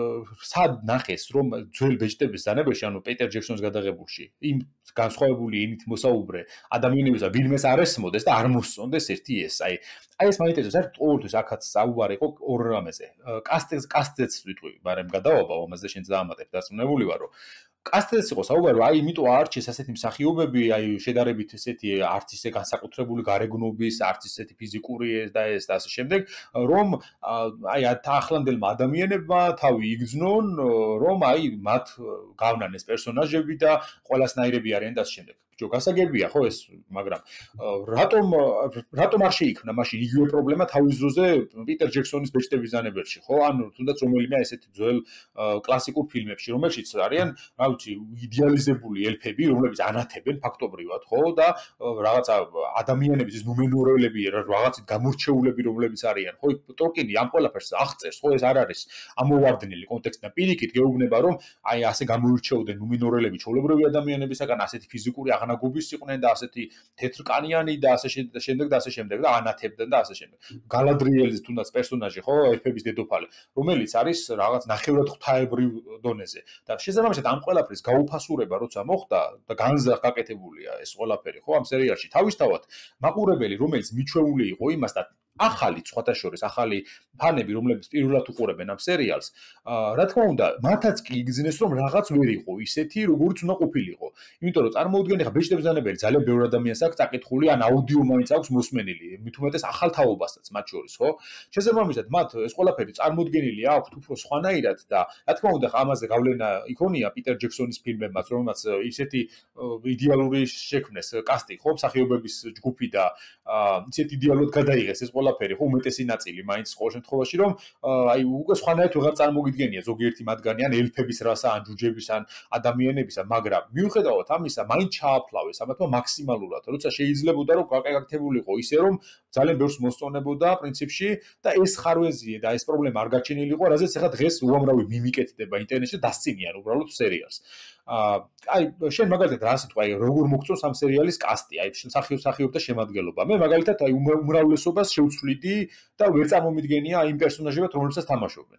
სად ნახეს რომ ძველ ბეჭდების ზანებელში ანუ პიტერ ჯექსონის გადაღებულში იმ განსხვავებული ენით მოსაუბრე ადამიანებისა ვინმეს არ ესმოდეს და არ მოსწონდეს ერთი ეს აი აი ეს მაინტერესებს საერთოდ ყოველთვის აქაც საუბარი იყო ორ რამეზე კასტეს კასტეც ვიტყვი მაგრამ გადავაბავ ამაზე შენ დაამატებ დარწმუნებული ვარ რომ კასტეც იყო საუბარი აი იმიტომ აარჩიეს ასეთი მსახიობები აი შედარებით ესეთი არც ისე განსაკუთრებული გარეგნობის არც ისეთი ფიზიკური და ეს და ასე შემდეგ რომ აი ახლანდელმა ადამიანებმა თავი იგრძნონ რომ აი მათ გავნან ეს პერსონაჟები და ყველასნაირები არიან და ასე შემდეგ ბიჭო გასაგებია ხო ეს მაგრამ რატომ რატომ არ შეიქმნა მაშინ იგივე პრობლემა თავის დროზე პიტერ ჯექსონის ბეჭდების ზანებელში ხო ანუ თუნდაც რომელიმე ესეთი ძველ კლასიკურ ფილმებში რომელშიც არიან რა ვიცი იდეალიზებული ელფები რომლებიც ანათებენ ფაქტობრივად ხო და რაღაცა ადამიანების ეს ნუმენორელები რაღაცით გამორჩეულები რომლებიც არიან ხო ტოლკინი ამ ყველაფერს აღწერს ხო ეს არ არის ამოვარდნილი კონტექსტიდან პირიქით გეუბნება რომ აი ასე გამოირჩეოდნენ ნუმენორელები ჩვეულებრივი ადამიანებისაგან ასეთი ფიზიკური აღნაგობის იყვნენ და ასეთი თეთრკანიანი და ასე შემდეგ და ასე შემდეგ და ანათებდნენ და ასე შემდეგ. გალადრიელის თუნდაც პერსონაჟი ხო, ელფების დედოფალი, რომელიც არის რაღაც ნახევრად ღვთაებრივ დონეზე. და შესაბამისად ამ ყველაფრის გაუფასურება როცა მოხდა და განზრახ გაკეთებულია ეს ყველაფერი ხო ამ სერიალში. თავისთავად მაყურებელი რომელიც მიჩვეული იყო იმასთან ახალი სხვათა შორის ახალი ფანები რომლებიც პირველად უყურებენ ამ სერიალს რა თქმა უნდა მათაც კი იგრძნეს რომ რაღაც ვერ იყო ისეთი როგორც უნდა ყოფილიყო იმიტომ რომ წარმოუდგენ ხა ბეჭდების ზანებელი ძალიან ბევრ ადამიანს აქვს წაკითხული ან აუდიო მაინც აქვს მოსმენილი მით უმეტეს ახალ თაობასაც მათ შორის ხო შესაბამისად მათ ეს ყველაფერი წარმოუდგენელი აქვს უფრო სხვანაირად და რა თქმა უნდა ხა ამაზე გავლენა იქონია პიტერ ჯექსონის ფილმებმაც რომელმაც ისეთი იდეალური შექმნეს კასტი ხო მსახიობების ჯგუფი და ისეთი იდეალურად გადაიღეს ეს ყველაფერი ხო უმეტესი ნაწილი მაინც ყოველ შემთხვევაში რომ აი უკვე სხვანაირად ვეღარ წარმოგიდგენია ზოგიერთი მათგანი ან ელფების რასა ან ჯუჯების ან ადამიანებისა მაგრამ მიუხედავად ამისა მაინც ჩააფლავეს ამათმა მაქსიმალურად როცა შეიძლებოდა რომ გაკეთებულიყო ისე რომ ძალიან ბევრს მოსწონებოდა პრინციპში და ეს ხარვეზია და ეს პრობლემა არ გაჩენილიყო რაზეც ახლა დღეს უამრავი მიმიკეთდება ინტერნეტში დასცინიან უბრალოდ სერიალს აი შენ მაგალითად რა სიტყვა აი როგორ მოგწონს ამ სერიალის კასტი აი მსახიობ მსახიობთა შემადგენლობა მე მაგალითად აი უმრავლესობას შევცვლიდი და ვერ წარმომიდგენია აი იმ პერსონაჟებად რომლებსაც თამაშობენ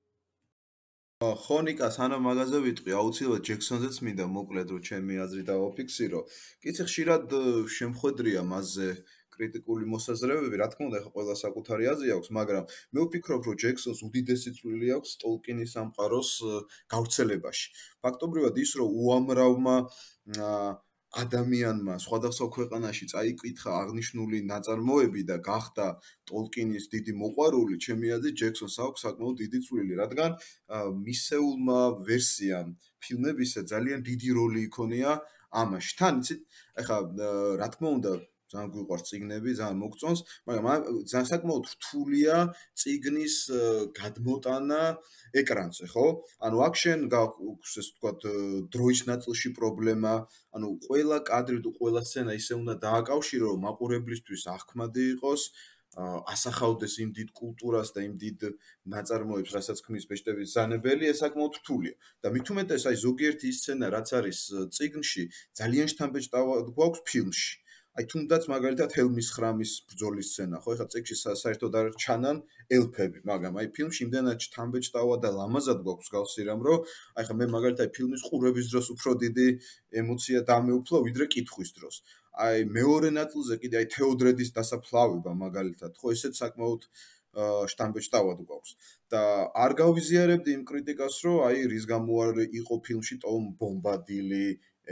ხო ნიკა სანამ მაგაზე ვიტყვი აუცილებლად ჯექსონზეც მინდა მოკლედ რომ ჩემი აზრი დავაფიქსირო კიცი ხშირად შემხვედრია მასზე კრიტიკული მოსაზრებები, რა თქმა უნდა, ახლა ყველა საკუთარი აზრი აქვს, მაგრამ მე ვფიქრობ, რომ ჯექსონს უდიდესი წვლილი აქვს ტოლკინის სამყაროს გავრცელებაში. ფაქტობრივად ის, რომ უამრავმა ადამიანმა სხვადასხვა ქვეყანაში წაიკითხა აღნიშნული ნაწარმოები და გახდა ტოლკინის დიდი მოყვარული, ჩემი აზრით ჯექსონს აქვს საკმაოდ დიდი წვლილი, რადგან მისეულმა ვერსიამ ფილმებისა ძალიან დიდი როლი იქონია ამაში. თან იცით, ეხლა რა თქმა უნდა ძალიან გვიყვარს წიგნები, ძალიან მოგწონს, მაგრამ ძალიან საკმაოდ რთულია წიგნის გადმოტანა ეკრანზე, ხო? ანუ აქ შენ გაქვს ესე ვთქვათ დროის ნაწილში პრობლემა, ანუ ყველა კადრი თუ ყველა სცენა ისე უნდა დააკავშირო, რომ მაყურებლისთვის აღქმადი იყოს, ასახავდეს იმ დიდ კულტურას და იმ დიდ ნაწარმოებს, რასაც ქმნის ბეჭდების ბრძანებელი, ეს საკმაოდ რთულია. და მით უმეტეს აი ზოგიერთი სცენა, რაც არის წიგნში, ძალიან შთამბეჭდავად გვაქვს ფილმში. აი თუნდაც მაგალითად ჰელმის ხრამის ბრძოლის სცენა, ხო, ეხლა წიგნში საერთოდ არ ჩანან ელფები, მაგრამ აი ფილმში იმდენად შთამბეჭდავად და ლამაზად გვაქვს გავსი რამ, რომ აი ხა მე მაგალითად ფილმის ყურების დროს უფრო დიდი ემოცია დამეუფლა, ვიდრე კითხვის დროს. აი მეორე ნაწილზე კიდე აი თეოდრედის დასაფლავება მაგალითად, ხო, ესეც საკმაოდ შთამბეჭდავად გვაქვს. და არ გავიზიარებდი იმ კრიტიკას, რომ აი რის გამო არ იყო ფილმში ტომ ბომბადილი,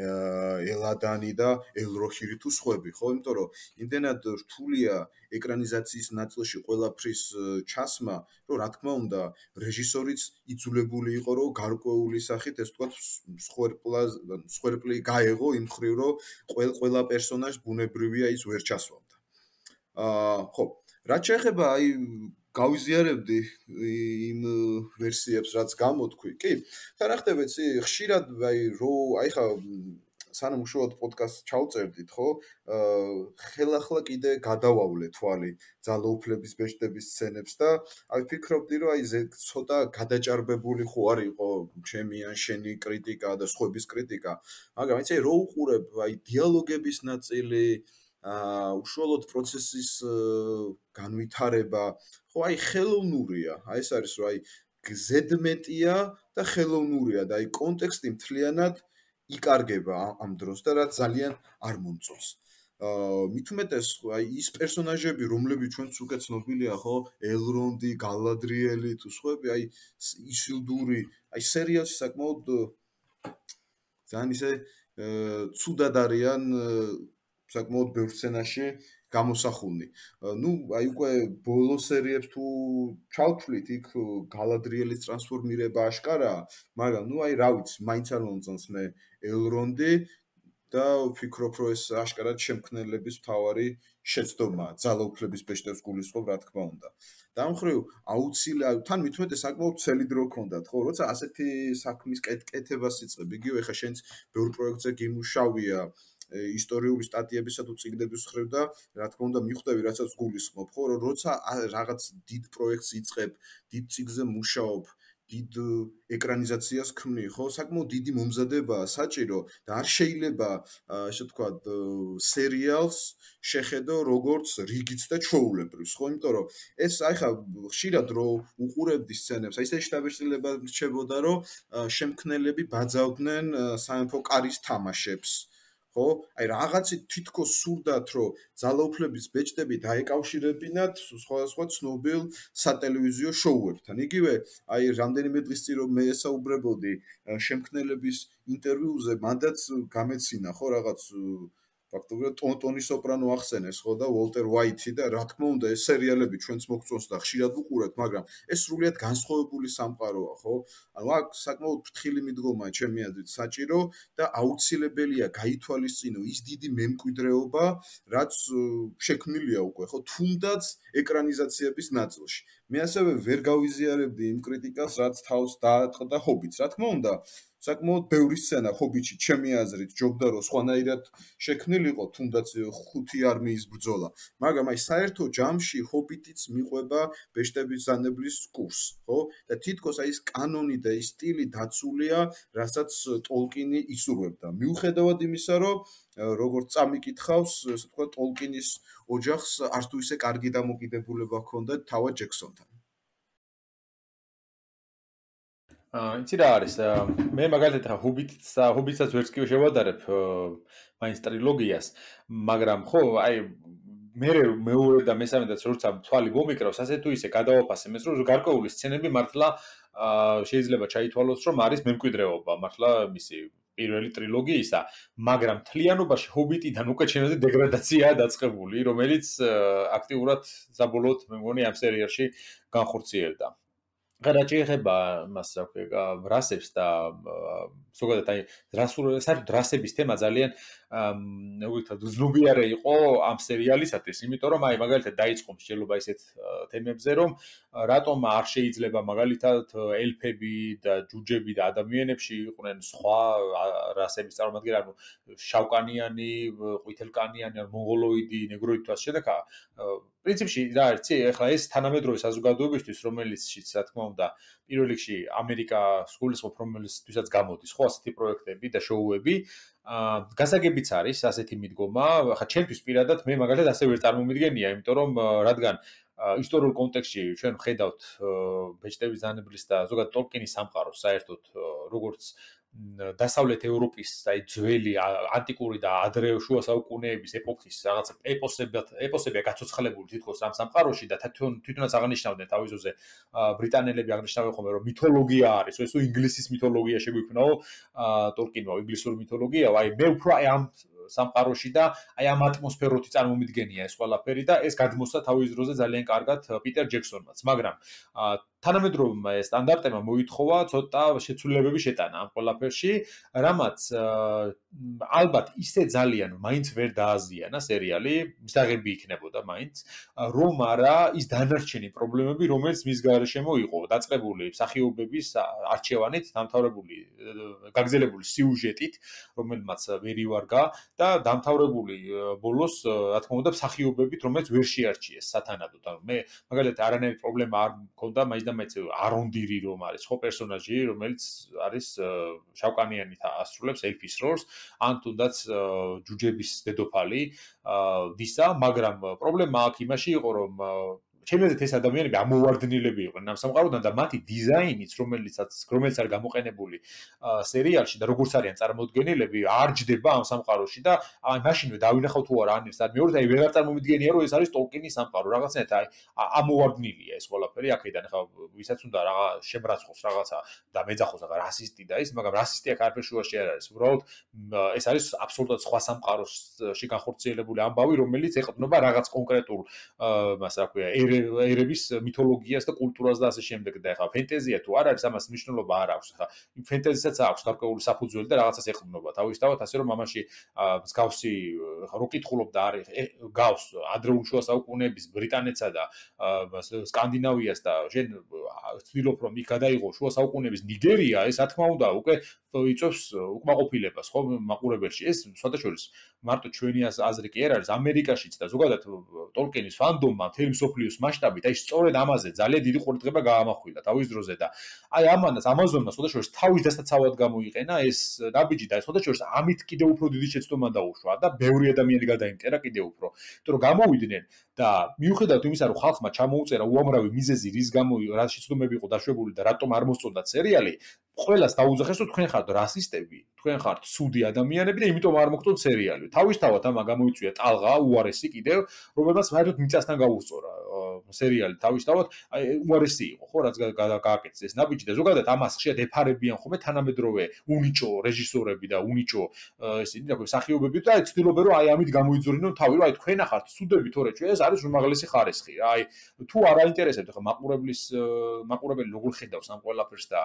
ელადანი და ელროჰირი თუ სხვები, ხო? იმიტომ რომ იმდენად რთულია ეკრანიზაციის ნაწილში ყველაფრის ჩასმა, რომ რა თქმა უნდა, რეჟისორიც იძულებული იყო, რომ გარკვეული სახით, ეს ვთქვათ, სხვერპლას, სხვერპლი გაეღო იმ მხრივ, რომ ყველა ყველა პერსონაჟს ბუნებრივია ის ვერ ჩასვამდა. აა, ხო, რაც შეეხება აი გავიზიარებდი იმ ვერსიებს, რაც გამოთქვი. კი, და რა ხდება, იცი, ხშირად აი რო აი ხა სანამ უშუალოდ პოდკასტს ჩავწერდით, ხო? აა ხელახლა კიდე გადავავლე თვალი ძალაუფლების ბეჭდების სცენებს და აი ვფიქრობდი, რომ აი ზე ცოტა გადაჭარბებული ხო არ იყო ჩემი ან შენი კრიტიკა და სხვების კრიტიკა. მაგრამ იცი, რო უყურებ აი დიალოგების ნაწილი, აა უშუალოდ პროცესის განვითარება, ხო, აი ხელოვნურია. აი ეს არის, რომ აი ზედმეტია და ხელოვნურია და აი კონტექსტი მთლიანად იკარგება ამ დროს და რაც ძალიან არ მომწონს. აა მით უმეტეს აი ის პერსონაჟები, რომლებიც ჩვენც უკვე ცნობილია, ხო, ელრონდი, გალადრიელი თუ სხვები, აი ისილდური, აი სერიალში საკმაოდ ძალიან ისე ცუდად არიან საკმაოდ ბევრ სცენაში გამოსახულნი. ნუ აი უკვე ბოლო სერიებს თუ ჩავთვლით, იქ გალადრიელის ტრანსფორმირება აშკარაა, მაგრამ ნუ აი რა ვიცი, მაინც არ მომწონს მე ელრონდი და ვფიქრობ, რომ ეს აშკარად შემქმნელების მთავარი შეცდომაა, ძალაუფლების ბეჭდებს გულისხმობ, რა თქმა უნდა. და ამ მხრივ აუცილებლად, თან მით უმეტეს საკმაოდ ცელი დრო ჰქონდათ, ხო, როცა ასეთი საქმის კეთებას იწყებ, იგივე ხა შენც ბევრ პროექტზე გიმუშავია ისტორიული სტატიებისა თუ წიგნების ხრივ და რა თქმა უნდა მიხვდები, რასაც გულისხმობ, ხო, რომ როცა რაღაც დიდ პროექტს იწყებ, დიდ წიგნზე მუშაობ, დიდ ეკრანიზაციას ქმნი, ხო, საკმაოდ დიდი მომზადებაა საჭირო და არ შეიძლება, ესე ვთქვათ, სერიალს შეხედო როგორც რიგით და ჩვეულებრივს, ხო, იმიტომ რომ ეს აი ხა ხშირად რო უყურებდი სცენებს, აი ესე შთაბეჭდილება რჩებოდა, რომ შემქმნელები ბაძავდნენ სამეფო კარის თამაშებს. ხო, აი რაღაცით თითქოს სურდათ, რომ ძალაუფლების ბეჭდები დაეკავშირებინათ სხვადასხვა ცნობილ სატელევიზიო შოუებთან. იგივე, აი რამდენიმე დღის წინ რომ მე ესაუბრებოდი შემქმნელების ინტერვიუზე, მანდაც გამეცინა, ხო, რაღაც ფაქტობრივად ტონი სოპრანო ახსენეს, ხო, და უოლტერ ვაიტი და რა თქმა უნდა ეს სერიალები ჩვენც მოგწონს და ხშირად უყურებთ, მაგრამ ეს სრულიად განსხვავებული სამყაროა, ხო? ანუ აქ საკმაოდ ფრთხილი მიდგომაა ჩემი აზრით საჭირო და აუცილებელია გაითვალისწინო ის დიდი მემკვიდრეობა, რაც შექმნილია უკვე, ხო, თუნდაც ეკრანიზაციების ნაწილში. მე ასევე ვერ გავიზიარებდი იმ კრიტიკას, რაც თავს დაატყდა ჰობიტს. რა თქმა უნდა, საკმაოდ ბევრი სცენა ჰობიტში ჩემი აზრით ჯობდა რომ სხვანაირად შექმნილიყო, თუნდაც ხუთი არმიის ბრძოლა, მაგრამ აი საერთო ჯამში ჰობიტიც მიყვება ბეჭდების ბრძანებლის კურსს, ხო? და თითქოს აი ეს კანონი და ის სტილი დაცულია, რასაც ტოლკინი ისურვებდა. მიუხედავად იმისა, რომ როგორც წამიკითხავს, ესე ვთქვა, ტოლკინის ოჯახს არც თუ ისე კარგი დამოკიდებულება ჰქონდა თავად ჯექსონთან. აა, იცი რა არის? მე მაგალითად ხა ჰობიტს და ჰობიტსაც ვერც კი შევადარებ მაინც ტრილოგიას, მაგრამ ხო, აი მე მეორე და მესამე და როცა თვალი მომიკრავს, ასე თუ ისე გადავაფასე მეს რომ გარკვეული სცენები მართლა შეიძლება ჩაითვალოს, რომ არის მემკვიდრეობა, მართლა მისი პირველი ტრილოგიისა, მაგრამ მთლიანობაში ჰობიტიდან უკვე ჩემზე დეგრადაციაა დაწყებული, რომელიც აქტიურად საბოლოოდ მე მგონი ამ სერიალში განხორციელდა. რა შეიძლება მას რა ქვია რასებს და ზოგადად აი საერთოდ რასების თემა ძალიან უითად უზრუნველარე იყო ამ სერიალისათვის, იმიტომ რომ აი მაგალითად დაიწყო მსჯელობა ისეთ თემებზე, რომ რატომ არ შეიძლება მაგალითად ელფები და ჯუჯები და ადამიანებში იყვნენ სხვა რასების წარმომადგენლები, ანუ შავკანიანი, ყვითელკანიანი, მონღოლოიდი, ნეგროიდი და ასე შემდეგ. პრინციპში რა არის, ეხლა ეს თანამედროვე საზოგადოებისთვის, რომელიცშიც რა თქმა უნდა, პირველ რიგში ამერიკა სგულისხმობ, რომელიცთვისაც გამოდის ხო ასეთი პროექტები და შოუები, აა გასაგებიც არის ასეთი მიდგომა, ხა ჩემთვის პირადად მე მაგალითად ასე ვერ წარმომიდგენია, იმიტომ რომ რადგან ისტორიულ კონტექსტში ჩვენ ვხედავთ ბეჭდების ძანებლის და ზოგადად ტოლკინის სამყაროს საერთოდ როგორც დასავლეთ ევროპის აი ძველი ანტიკური და ადრე შუა საუკუნეების ეპოქის რაღაც ეპოსებად ეპოსებია გაცოცხლებული თითქოს ამ სამყაროში და თვითონ თვითონაც აღნიშნავდნენ თავის ძოზე ბრიტანელები აღნიშნავენ ხოლმე რომ მითოლოგია არის, ეს თუ ინგლისის მითოლოგია შეგვიქმნაო ტოლკინმა ინგლისური მითოლოგია, აი მე უფრო აი ამ სამყაროში და აი ამ ატმოსფეროთი წარმომიდგენია ეს ყველაფერი და ეს გადმოსცა თავის დროზე ძალიან კარგად პიტერ ჯექსონმაც, მაგრამ თანამედროვე სტანდარტებმა მოითხოვა ცოტა შეცვლილებები შეტანა ამ ყველაფერში, რამაც ალბათ ისე ძალიან მაინც ვერ დააზიანა სერიალი, მისაღები იქნებოდა მაინც, რომ არა ის დანარჩენი პრობლემები, რომელიც მის გარშემო იყო, დაწყებული მსახიობების არჩევანით, დამთავრებული გაგზელებული სიუჟეტით, რომელმაც ვერ ივარგა და დამთავრებული ბოლოს, რა თქმა უნდა, მსახიობებით, რომელიც ვერ შეარჩიეს სათანადოდ. ანუ მე მაგალითად არანაირი პრობლემა არ მქონდა მაინც და მაინც არონდირი რომ არის ხო პერსონაჟი, რომელიც არის შავკანიანი ასრულებს ელფის როლს, ან თუნდაც ჯუჯების დედოფალი დისა, მაგრამ პრობლემა აქ იმაში იყო, რომ ჩემი აზრით ეს ადამიანები ამოვარდნილები იყვნენ ამ სამყაროდან და მათი დიზაინიც, რომელიცაც რომელიც არის გამოყენებული სერიალში და როგორც არიან წარმოდგენილები, არ ჯდება ამ სამყაროში და აი მაშინვე დავინახავ თუ არა ანირს და მეორე აი ვეღარ წარმომიდგენია რომ ეს არის ტოლკინის სამყარო, რაღაცნაირად აი ამოვარდნილია ეს ყველაფერი აქედან, ხა ვისაც უნდა რაღა შემრაცხოს რაღაცა და მეძახოს რაღაცა რასისტი და ის, მაგრამ რასისტი აქ არაფერ შუაში არ არის. უბრალოდ ეს არის აბსოლუტურად სხვა სამყაროში განხორციელებული ამბავი, რომელიც ეყრდნობა რაღაც კონკრეტულ მას რა ქვია ერების მითოლოგიას და კულტურას და ასე შემდეგ და ეხლა ფენტეზია თუ არ არის ამას მნიშვნელობა არ აქვს. ხა იმ ფენტეზისაც აქვს გარკვეული საფუძველი და რაღაცას ეყრდნობა თავისთავად, ასე რომ ამაში მსგავსი რო კითხულობ და არის გავს ადრეულ შუა საუკუნეების ბრიტანეთსა და სკანდინავიას და შენ ვცდილობ რომ იქ გადაიღო შუა საუკუნეების ნიგერია, ეს რა თქმა უნდა უკვე იწვევს უკმაყოფილებას ხო მაყურებელში. ეს სხვადასხვა მარტო ჩვენი აზრი კი არ არის, ამერიკაშიც და ზოგადად ტოლკინის ფანდომმა მთელი მსოფლიოს მასშტაბით აი სწორედ ამაზე ძალიან დიდი ყურადღება გაამახვილა თავის დროზე და აი ამანაც ამაზონმა სხვადასხვა თავის დასაცავად გამოიყენა ეს ნაბიჯი და სხვადასხვა ამით კიდევ უფრო დიდი შეცდომა დაუშვა და ბევრი ადამიანი გადაიმტერა კიდევ უფრო. იმიტომ რომ გამოვიდნენ და მიუხედავად იმისა, რომ ხალხმა ჩამოუწერა უამრავი მიზეზი, რის გამო რა შეცდომები იყო დაშვებული და რატომ არ მოსწონდათ სერიალი, ყველას დაუძახეს, რომ თქვენ ხართ რასისტები, თქვენ ხართ ცუდი ადამიანები და იმიტომ არ მოგწონთ სერიალი. თავისთავად ამა გამოიწვია ტალღა უარესი კიდევ, რომელმაც საერთოდ მიწასთან გაუსწორა სერიალი თავისთავად, აი უარესი იყო, ხო, რაც გააკეთეს ეს ნაბიჯი და ზოგადად ამას ხშირად ეფარებიან ხოლმე თანამედროვე უნიჭო რეჟისორები და უნიჭო ესენი რა ქვია მსახიობები და ცდილობენ რომ აი ამით გამოიძორინონ თავი, რომ აი თქვენ ახართ ცუდები, თორე ჩვენ ეს არის უმაღლესი ხარისხი რა. აი თუ არ აინტერესებთ ხა მაყურებლის მაყურებელი როგორ ხედავს ამ ყველაფერს და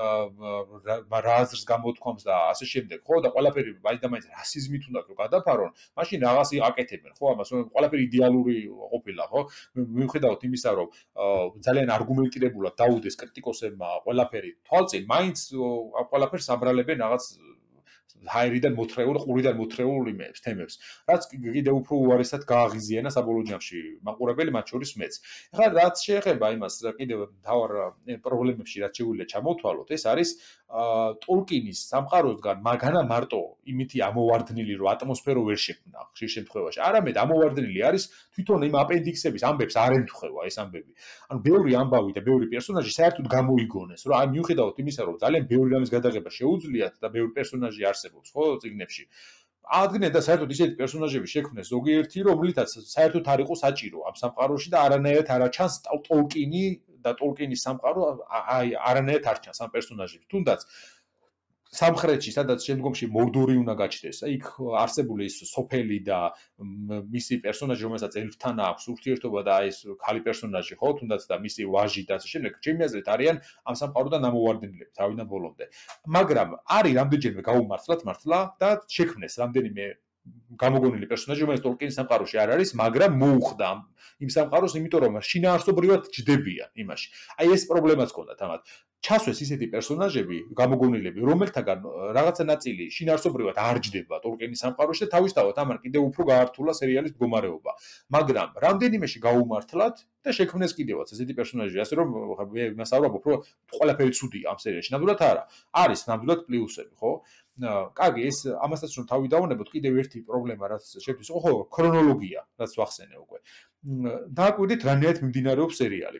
რა აზრს გამოთქვამს და ასე შემდეგ, ხო და ყველაფერი მაინც და მაინც რასიზმით უნდა რომ გადაფარონ, მაშინ რაღაც აკეთებენ, ხო ამას ყველაფერი იდეალური ყოფილა, ხო? მიუხედავად იმისა, რომ ძალიან არგუმენტირებულად დაუდეს კრიტიკოსებმა ყველაფერი თვალწინ, მაინც ყველაფერს აბრალებენ რაღაც ჰაერიდან მოთრეულ, ყურიდან მოთრეულ იმებს, თემებს, რაც კიდევ უფრო უარესად გააღიზიანა საბოლოო ჯამში მაყურებელი, მათ შორის მეც. ეხლა რაც შეეხება იმას, კიდევ მთავარ პრობლემებში რაც შეგვიძლია ჩამოვთვალოთ, ეს არის ტოლკინის სამყაროსგან მაგანა მარტო იმითი ამოვარდნილი, რომ ატმოსფერო ვერ შექმნა ხშირ შემთხვევაში. არამედ ამოვარდნილი არის თვითონ იმ აპენდიქსების ამბებს არ ემთხვევა ეს ამბები. ანუ ბევრი ამბავი და ბევრი პერსონაჟი საერთოდ გამოიგონეს, რომ აი მიუხედავად იმისა, რომ ძალიან ბევრი რამის გადაღება შეუძლიათ და ბევრი პერსონაჟი არსებობს ხო წიგნებში. ადგენენ და საერთოდ ისეთი პერსონაჟები შექმნეს ზოგიერთი, რომლითაც საერთოდ არ იყო საჭირო ამ სამყაროში და არანაირად არ აჩანს ტოლკინი და ტოლკინის სამყარო აი არანაირად არ ჩანს ამ პერსონაჟებში. თუნდაც სამხრეთში, სადაც შემდგომში მორდორი უნდა გაჩნდეს, იქ არსებული ის სოფელი და მისი პერსონაჟი, რომელსაც ელფთან აქვს ურთიერთობა და ეს ქალი პერსონაჟი, ხო, თუნდაც და მისი ვაჟი და ასე შემდეგ, ჩემი აზრით არიან ამ სამყაროდან ამოვარდნილები თავიდან ბოლომდე. მაგრამ არის რამდენჯერმე გაუმართლათ მართლა და შექმნეს რამდენიმე გამოგონილი პერსონაჟი, რომელიც ტოლკინის სამყაროში არ არის, მაგრამ მოუხდა იმ სამყაროს, იმიტომ რომ შინაარსობრივად ჯდებიან იმაში. აი ეს პრობლემაც ჰქონდათ ამათ. ჩასვეს ისეთი პერსონაჟები, გამოგონილები, რომელთაგან რაღაცა ნაწილი შინაარსობრივად არ ჯდება ტოლკინის სამყაროში და თავისთავად ამან კიდევ უფრო გაართულა სერიალის მდგომარეობა. მაგრამ რამდენიმეში გაუმართლათ და შექმნეს კიდევაც ესეთი პერსონაჟი, ასე რომ მე იმას არ ვამბობ, რომ ყველაფერი ცუდია ამ სერიაში. ნამდვილად არა. არის ნამდვილად პლუსები, ხო? კარგი, ეს ამასაც რომ თავი დავუნებოთ, კიდევ ერთი პრობლემა, რაც შეგვიძლია, ხო, ქრონოლოგია, რაც ვახსენე უკვე. დააკვირდით, რანაირად მიმდინარეობს სერიალი.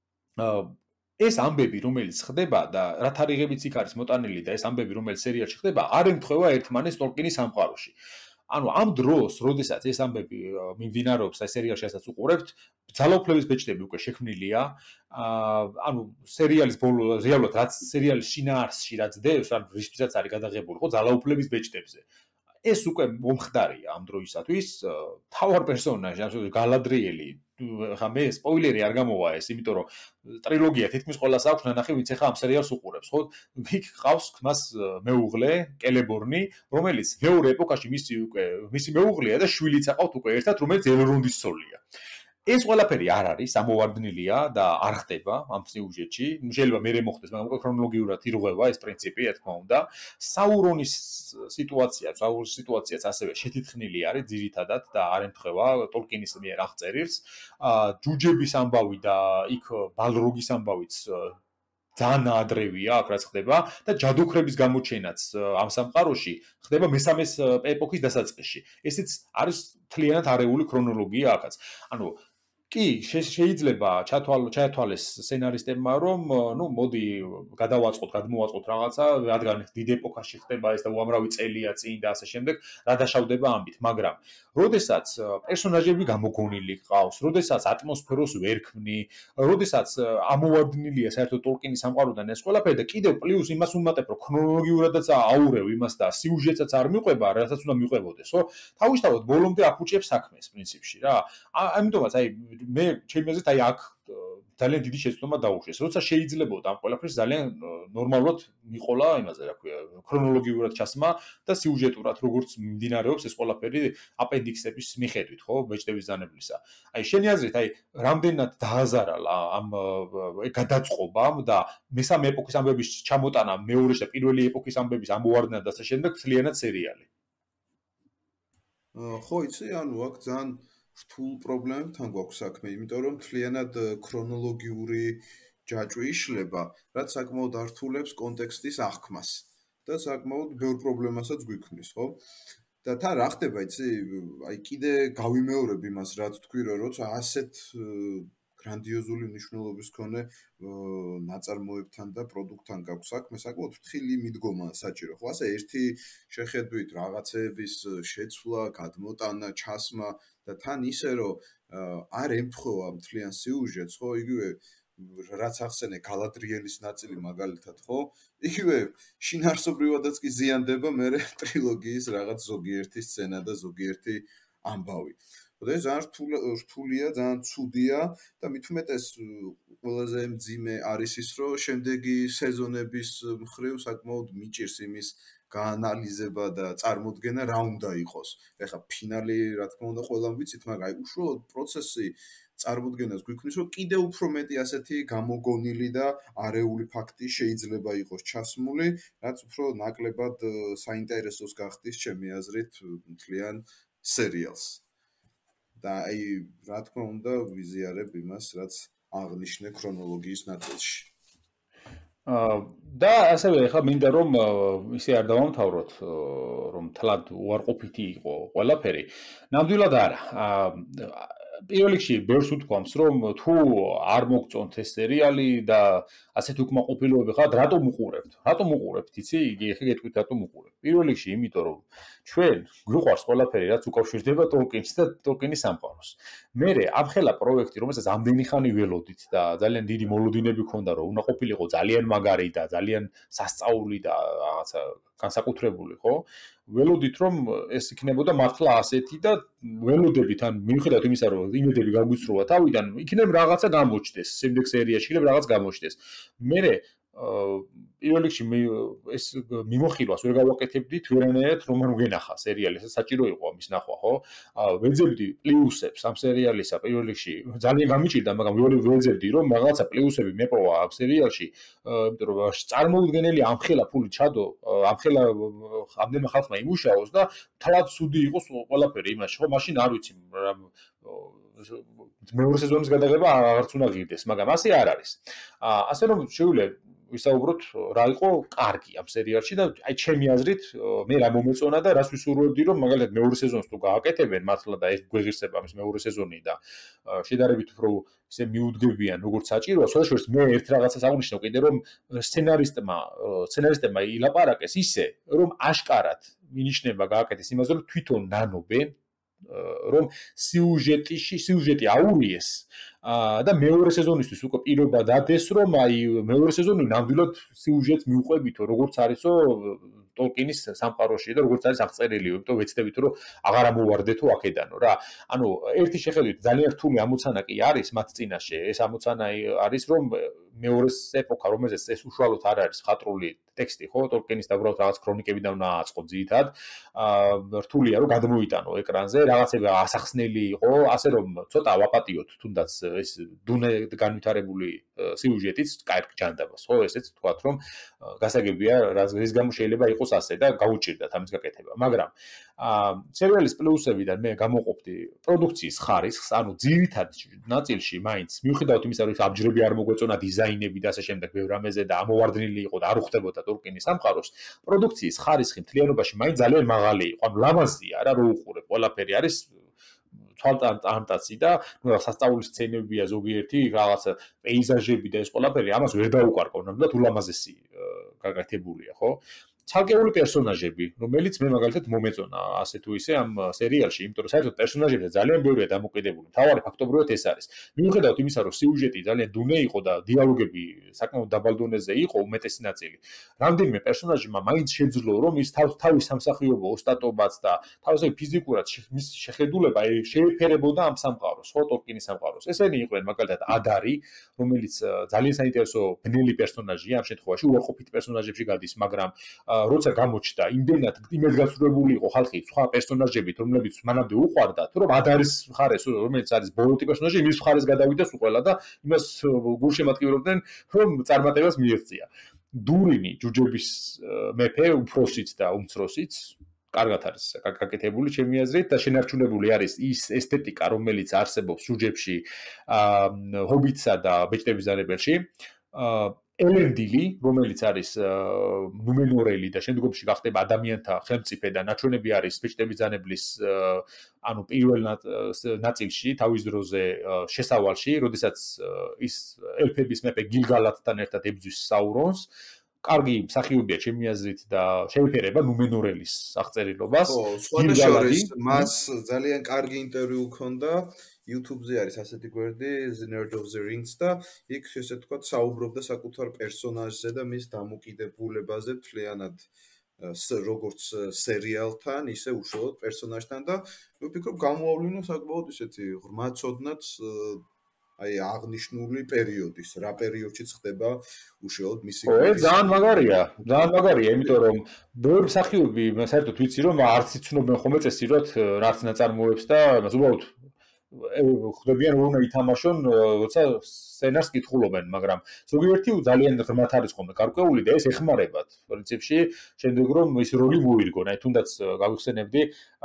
ეს ამბები, რომელიც ხდება და რა თარიღებიც იქ არის მოტანილი და ეს ამბები, რომელიც სერიალში ხდება, არ ემთხვევა ერთმანეთს ტოლკინის სამყაროში. ანუ ამ დროს, როდესაც ეს ამბები მიმდინარეობს და სერიალში ასაც უყურებთ, ძალაუფლების ბეჭდები უკვე შექმნილია. ანუ სერიალის ბოლო რეალურად რაც სერიალის შინაარსში რაც დევს, ან რისთვისაც არის გადაღებული, ხო, ძალაუფლების ბეჭდებზე. ეს უკვე მომხდარია ამ დროისათვის. თავარ პერსონაჟი, ასე გალადრიელი, ხა მე სპოილერი არ გამოვა ეს, იმიტომ რომ ტრილოგია თითქმის ყველას აქვს ნანახი, ვინც ახლა ამ სერიალს უყურებს, ხო? იქ ყავს მას მეუღლე, კელებორნი, რომელიც მეორე ეპოქაში მისი უკვე მისი მეუღლეა და შვილიც აყავთ უკვე ერთად, რომელიც ელრონდის ცოლია. ეს ყველაფერი არ არის, ამოვარდნილია და არ ხდება ამ სიუჟეტში. შეიძლება მერე მოხდეს, მაგრამ უკვე ქრონოლოგიურად ირღვევა ეს პრინციპი, რა თქმა უნდა. საურონის სიტუაცია, საურონის სიტუაციაც ასევე შეთითხნილი არის ძირითადად და არ ემთხვევა ტოლკინის მიერ აღწერილს. ჯუჯების ამბავი და იქ ბალროგის ამბავიც ძალიან ადრევია, აქ რაც ხდება და ჯადოქრების გამოჩენაც ამ სამყაროში ხდება მესამეს ეპოქის დასაწყისში. ესეც არის მთლიანად არეული ქრონოლოგია აქაც. ანუ კი, შეიძლება ჩაათვალეს სცენარისტებმა, რომ ნუ მოდი გადავაწყოთ, გადმოვაწყოთ რაღაცა, რადგან დიდ ეპოქაში ხდება ეს და უამრავი წელია წინ და ასე შემდეგ, რა დაშავდება ამით, მაგრამ როდესაც პერსონაჟები გამოგონილი ყავს, როდესაც ატმოსფეროს ვერ ქმნი, როდესაც ამოვარდნილია საერთოდ ტოლკინის სამყაროდან ეს ყველაფერი და კიდევ პლუს იმას უმატებ, რომ ქრონოლოგიურადაც აურევ იმას და სიუჟეტსაც არ მიყვება, რასაც უნდა მიყვებოდეს, ხო? თავისთავად ბოლომდე აფუჭებს საქმეს პრინციპში რა. ამიტომაც აი მე ჩემი აზრით აი აქ ძალიან დიდი შეცდომა დაუშვეს. როცა შეიძლებოდა ამ ყველაფერს ძალიან ნორმალურად მიყოლა იმაზე, რა ქვია, ქრონოლოგიურად ჩასმა და სიუჟეტურად როგორც მიმდინარეობს ეს ყველაფერი აპენდიქსების მიხედვით, ხო, ბეჭდების დანებლისა. აი შენი აზრით, აი რამდენად დააზარალა ამ გადაწყობამ და მესამე ეპოქის ამბების ჩამოტანა მეორე და პირველი ეპოქის ამბების ამოვარდნა და ასე შემდეგ მთლიანად სერიალი. ხო, იცი, ანუ აქ ძალიან რთულ პრობლემებთან გვაქვს საქმე, იმიტომ რომ მთლიანად ქრონოლოგიური ჯაჭვი იშლება, რაც საკმაოდ ართულებს კონტექსტის აღქმას და საკმაოდ ბევრ პრობლემასაც გვიქმნის, ხო? და თან რა ხდება, იცი, აი კიდე გავიმეორებ იმას, რაც თქვი, რომ როცა ასეთ გრანდიოზული მნიშვნელობის მქონე ნაწარმოებთან და პროდუქტთან გაქვს საქმე, საკმაოდ ფრთხილი მიდგომა საჭირო, ხო? ასე ერთი შეხედვით რაღაცეების შეცვლა, გადმოტანა, ჩასმა და თან ისე რომ არ ემთხვევა მთლიან სიუჟეტს, ხო, იგივე რაც ახსენე გალადრიელის ნაწილი მაგალითად, ხო? იგივე შინაარსობრივადაც კი ზიანდება მე ტრილოგიის რაღაც ზოგიერთი სცენა და ზოგიერთი ამბავი. და ეს ძალიან რთულია, ძალიან ცუდია და მით უმეტეს ყველაზე მძიმე არის ის, რომ შემდეგი სეზონების მხრივ საკმაოდ მიჭირს იმის გაანალიზება და წარმოდგენა რა უნდა იყოს. ეხლა ფინალი, რა თქმა უნდა, ყველამ ვიცით, მაგრამ აი უშუალოდ პროცესი წარმოდგენას გვიქმნის, რომ კიდევ უფრო მეტი ასეთი გამოგონილი და არეული ფაქტი შეიძლება იყოს ჩასმული, რაც უფრო ნაკლებად საინტერესოს გახდის ჩემი აზრით მთლიან სერიალს. და აი, რა თქმა უნდა, ვიზიარებ იმას, რაც აღნიშნე ქრონოლოგიის ნაწილში. და ასევე ახლა მინდა რომ ისე არ დავამთავროთ, რომ თლად უარყოფითი იყო ყველაფერი. ნამდვილად არა. პირველ რიგში ბევრს უთქვამს, რომ თუ არ მოგწონთ ეს სერიალი და ასეთ უკმაყოფილოები ხართ, რატომ უყურებთ? რატომ უყურებთ, იცი? იგი ეხა გეტყვით რატომ უყურებთ. პირველ რიგში იმიტომ, რომ ჩვენ გვიყვარს ყველაფერი, რაც უკავშირდება ტოლკინს და ტოლკინის სამყაროს. მერე ამ ხელა პროექტი, რომელსაც ამდენი ხანი ველოდით და ძალიან დიდი მოლოდინები ჰქონდა, რომ უნდა ყოფილიყო ძალიან მაგარი და ძალიან სასწაული და რაღაცა განსაკუთრებული, ხო? ველოდით რომ ეს იქნებოდა მართლა ასეთი და ველოდებით ან მიუხედავად იმისა რომ იმედები გაგვიცრუა თავიდან იქნებ რაღაცა გამოჩნდეს შემდეგ სერიაში იქნებ რაღაც გამოჩნდეს მერე პირველ რიგში ეს მიმოხილვას ვერ გავაკეთებდით ვერანაირად რომ არ გენახა სერიალი ეს საჭირო იყო ამის ნახვა ხო ვეძებდი პლუსებს ამ სერიალისა პირველ რიგში ძალიან გამიჭირდა მაგრამ ვეძებდი რომ რაღაცა პლუსები მეპოვა ამ სერიალში იმიტომ რომ წარმოუდგენელი ამხელა ფული ჩადო ამხელა ამდენმა ხალხმა იმუშაოს და თლად სუდი იყოს ყველაფერი იმაში ხო მაშინ არ ვიცი მეორე სეზონის გადაღება არც უნდა ღირდეს მაგრამ ასე არ არის ასე რომ შეუძლია ვისაუბროთ რა იყო კარგი ამ სერიალში და აი ჩემი აზრით მე რა მომეწონა და რას ვისურვებდი რომ მაგალითად მეორე სეზონს თუ გააკეთებენ მართლა და ეს გვეღირსება ამის მეორე სეზონი და შედარებით უფრო ისე მიუდგებიან როგორც საჭიროა შესაძლოა მე ერთ რაღაცას აღნიშნავ კიდე რომ სცენარისტმა სცენარისტებმა ილაპარაკეს ისე რომ აშკარად მინიშნება გააკეთეს იმაზე რომ თვითონ ნანობენ რომ სიუჟეტში სიუჟეტი აურიეს და მეორე სეზონისთვის უკვე პირობა დადეს რომ აი მეორე სეზონი ნამდვილად სიუჟეტს მიუყვებითო როგორც არისო ტოლკინის სამყაროში და როგორც არის აღწერილი, იმიტომ ვეცდებით რომ აღარ ამოვარდეთო აქედანო რა. ანუ ერთი შეხედვით ძალიან რთული ამოცანა კი არის მათ წინაშე. ეს ამოცანა არის რომ მეორეს ეპოქა, რომელზეც ეს უშუალოდ არ არის ხატრული ტექსტი, ხო, ტოლკინის და უბრალოდ რაღაც ქრონიკებიდან უნდა ააწყო ძირითად. აა რთულია რომ გადმოიტანო ეკრანზე, რაღაცები ასახსნელი იყო, ასე რომ ცოტა ვაპატიოთ თუნდაც ეს დუნე განვითარებული სიუჟეტიც კაი ჯანდაბას, ხო, ესეც თქვათ რომ გასაგებია რის გამო შეიძლება იყოს ასე და გაუჭირდათ ამის გაკეთება. მაგრამ აა სერიალის პლუსებიდან მე გამოყოფდი პროდუქციის ხარისხს, ანუ ძირითად ნაწილში მაინც მიუხედავად იმისა, რომ აბჯრები არ მოგვეწონა დიზაინები და ასე შემდეგ ბევრ რამეზე და ამოვარდნილი იყო და არ უხდებოდა ტოლკინის სამყაროს, პროდუქციის ხარისხი მთლიანობაში მაინც ძალიან მაღალი იყო. ანუ ლამაზია რა რო უყურებ, ყველაფერი არის თვალტანტაცი და ნუ სასწაულის სცენებია ზოგიერთი რაღაც პეიზაჟები და ეს ყველაფერი ამას ვერ დაუკარგავ, ნამდვილად ულამაზესი გაკეთებულია, ხო? ცალკეული პერსონაჟები, რომელიც მე მაგალითად მომეწონა ასე თუ ისე ამ სერიალში, იმიტომ რომ საერთოდ პერსონაჟებზე ძალიან ბევრია დამოკიდებული. მთავარი ფაქტობრივად ეს არის. მიუხედავად იმისა, რომ სიუჟეტი ძალიან დუნე იყო და დიალოგები საკმაოდ დაბალ დონეზე იყო უმეტესი ნაწილი. რამდენიმე პერსონაჟმა მაინც შეძლო, რომ ის თავის სამსახიობო ოსტატობაც და თავისი ფიზიკურად მის შეხედულება შეეფერებოდა ამ სამყაროს, ხო, ტოლკინის სამყაროს. ესენი იყვნენ მაგალითად ადარი, რომელიც ძალიან საინტერესო ბნელი პერსონაჟია ამ შემთხვევაში, უარყოფით პერსონაჟებში გადის, მაგრამ როცა გამოჩნდა, იმდენად იმედგაცრუებული იყო ხალხი სხვა პერსონაჟებით, რომლებიც მანამდე უყვარდათ, რომ ადარის მხარეს, რომელიც არის ბოლოტი პერსონაჟი, იმის მხარეს გადავიდა სულ და იმას გულშემატკივრობდნენ, რომ წარმატებას მიაღწია. დურინი, ჯუჯების მეფე, უფროსიც და უმცროსიც კარგად არის გაკეთებული ჩემი აზრით და შენარჩუნებული არის ის ესთეტიკა, რომელიც არსებობს ჯუჯებში, ჰობიტსა და ბეჭდების ზარებელში. ელენდილი, რომელიც არის ნუმენორელი და შემდგომში გახდება ადამიანთა ხელმწიფე და ნაჩვენები არის ბეჭდების ზანებლის ანუ პირველ ნაწილში თავის დროზე შესავალში, როდესაც ის ელფების მეფე გილგალათთან ერთად ებრძვის საურონს. კარგი მსახიობია ჩემი აზრით და შეეფერება ნუმენორელის აღწერილობას. გილგალათი მას ძალიან კარგი ინტერვიუ ჰქონდა YouTube-ზე არის ასეთი გვერდი The Nerd of the Rings და იქ ესე ვთქვათ საუბრობდა საკუთარ პერსონაჟზე და მის დამოკიდებულებაზე მთლიანად როგორც სერიალთან, ისე უშუალოდ პერსონაჟთან და მე ვფიქრობ გამოავლინა საკმაოდ ისეთი ღრმაცოდნაც აი აღნიშნული პერიოდის, რა პერიოდშიც ხდება უშუალოდ მისი ო, ძალიან მაგარია, ძალიან მაგარია, იმიტომ რომ ბევრი მსახიობი საერთოდ ვიცი რომ არც იცნობენ ხოლმე წესიურად რაც ნაწარმოებს და მას უბრალოდ ხდებიან რომ უნდა ითამაშონ, როცა სცენარს კითხულობენ, მაგრამ ზოგიერთი ძალიან ღრმათ არის ხოლმე გარკვეული და ეს ეხმარებათ. პრინციპში, შემდეგ რომ ის როლი მოირგონ, აი თუნდაც გავიხსენებდი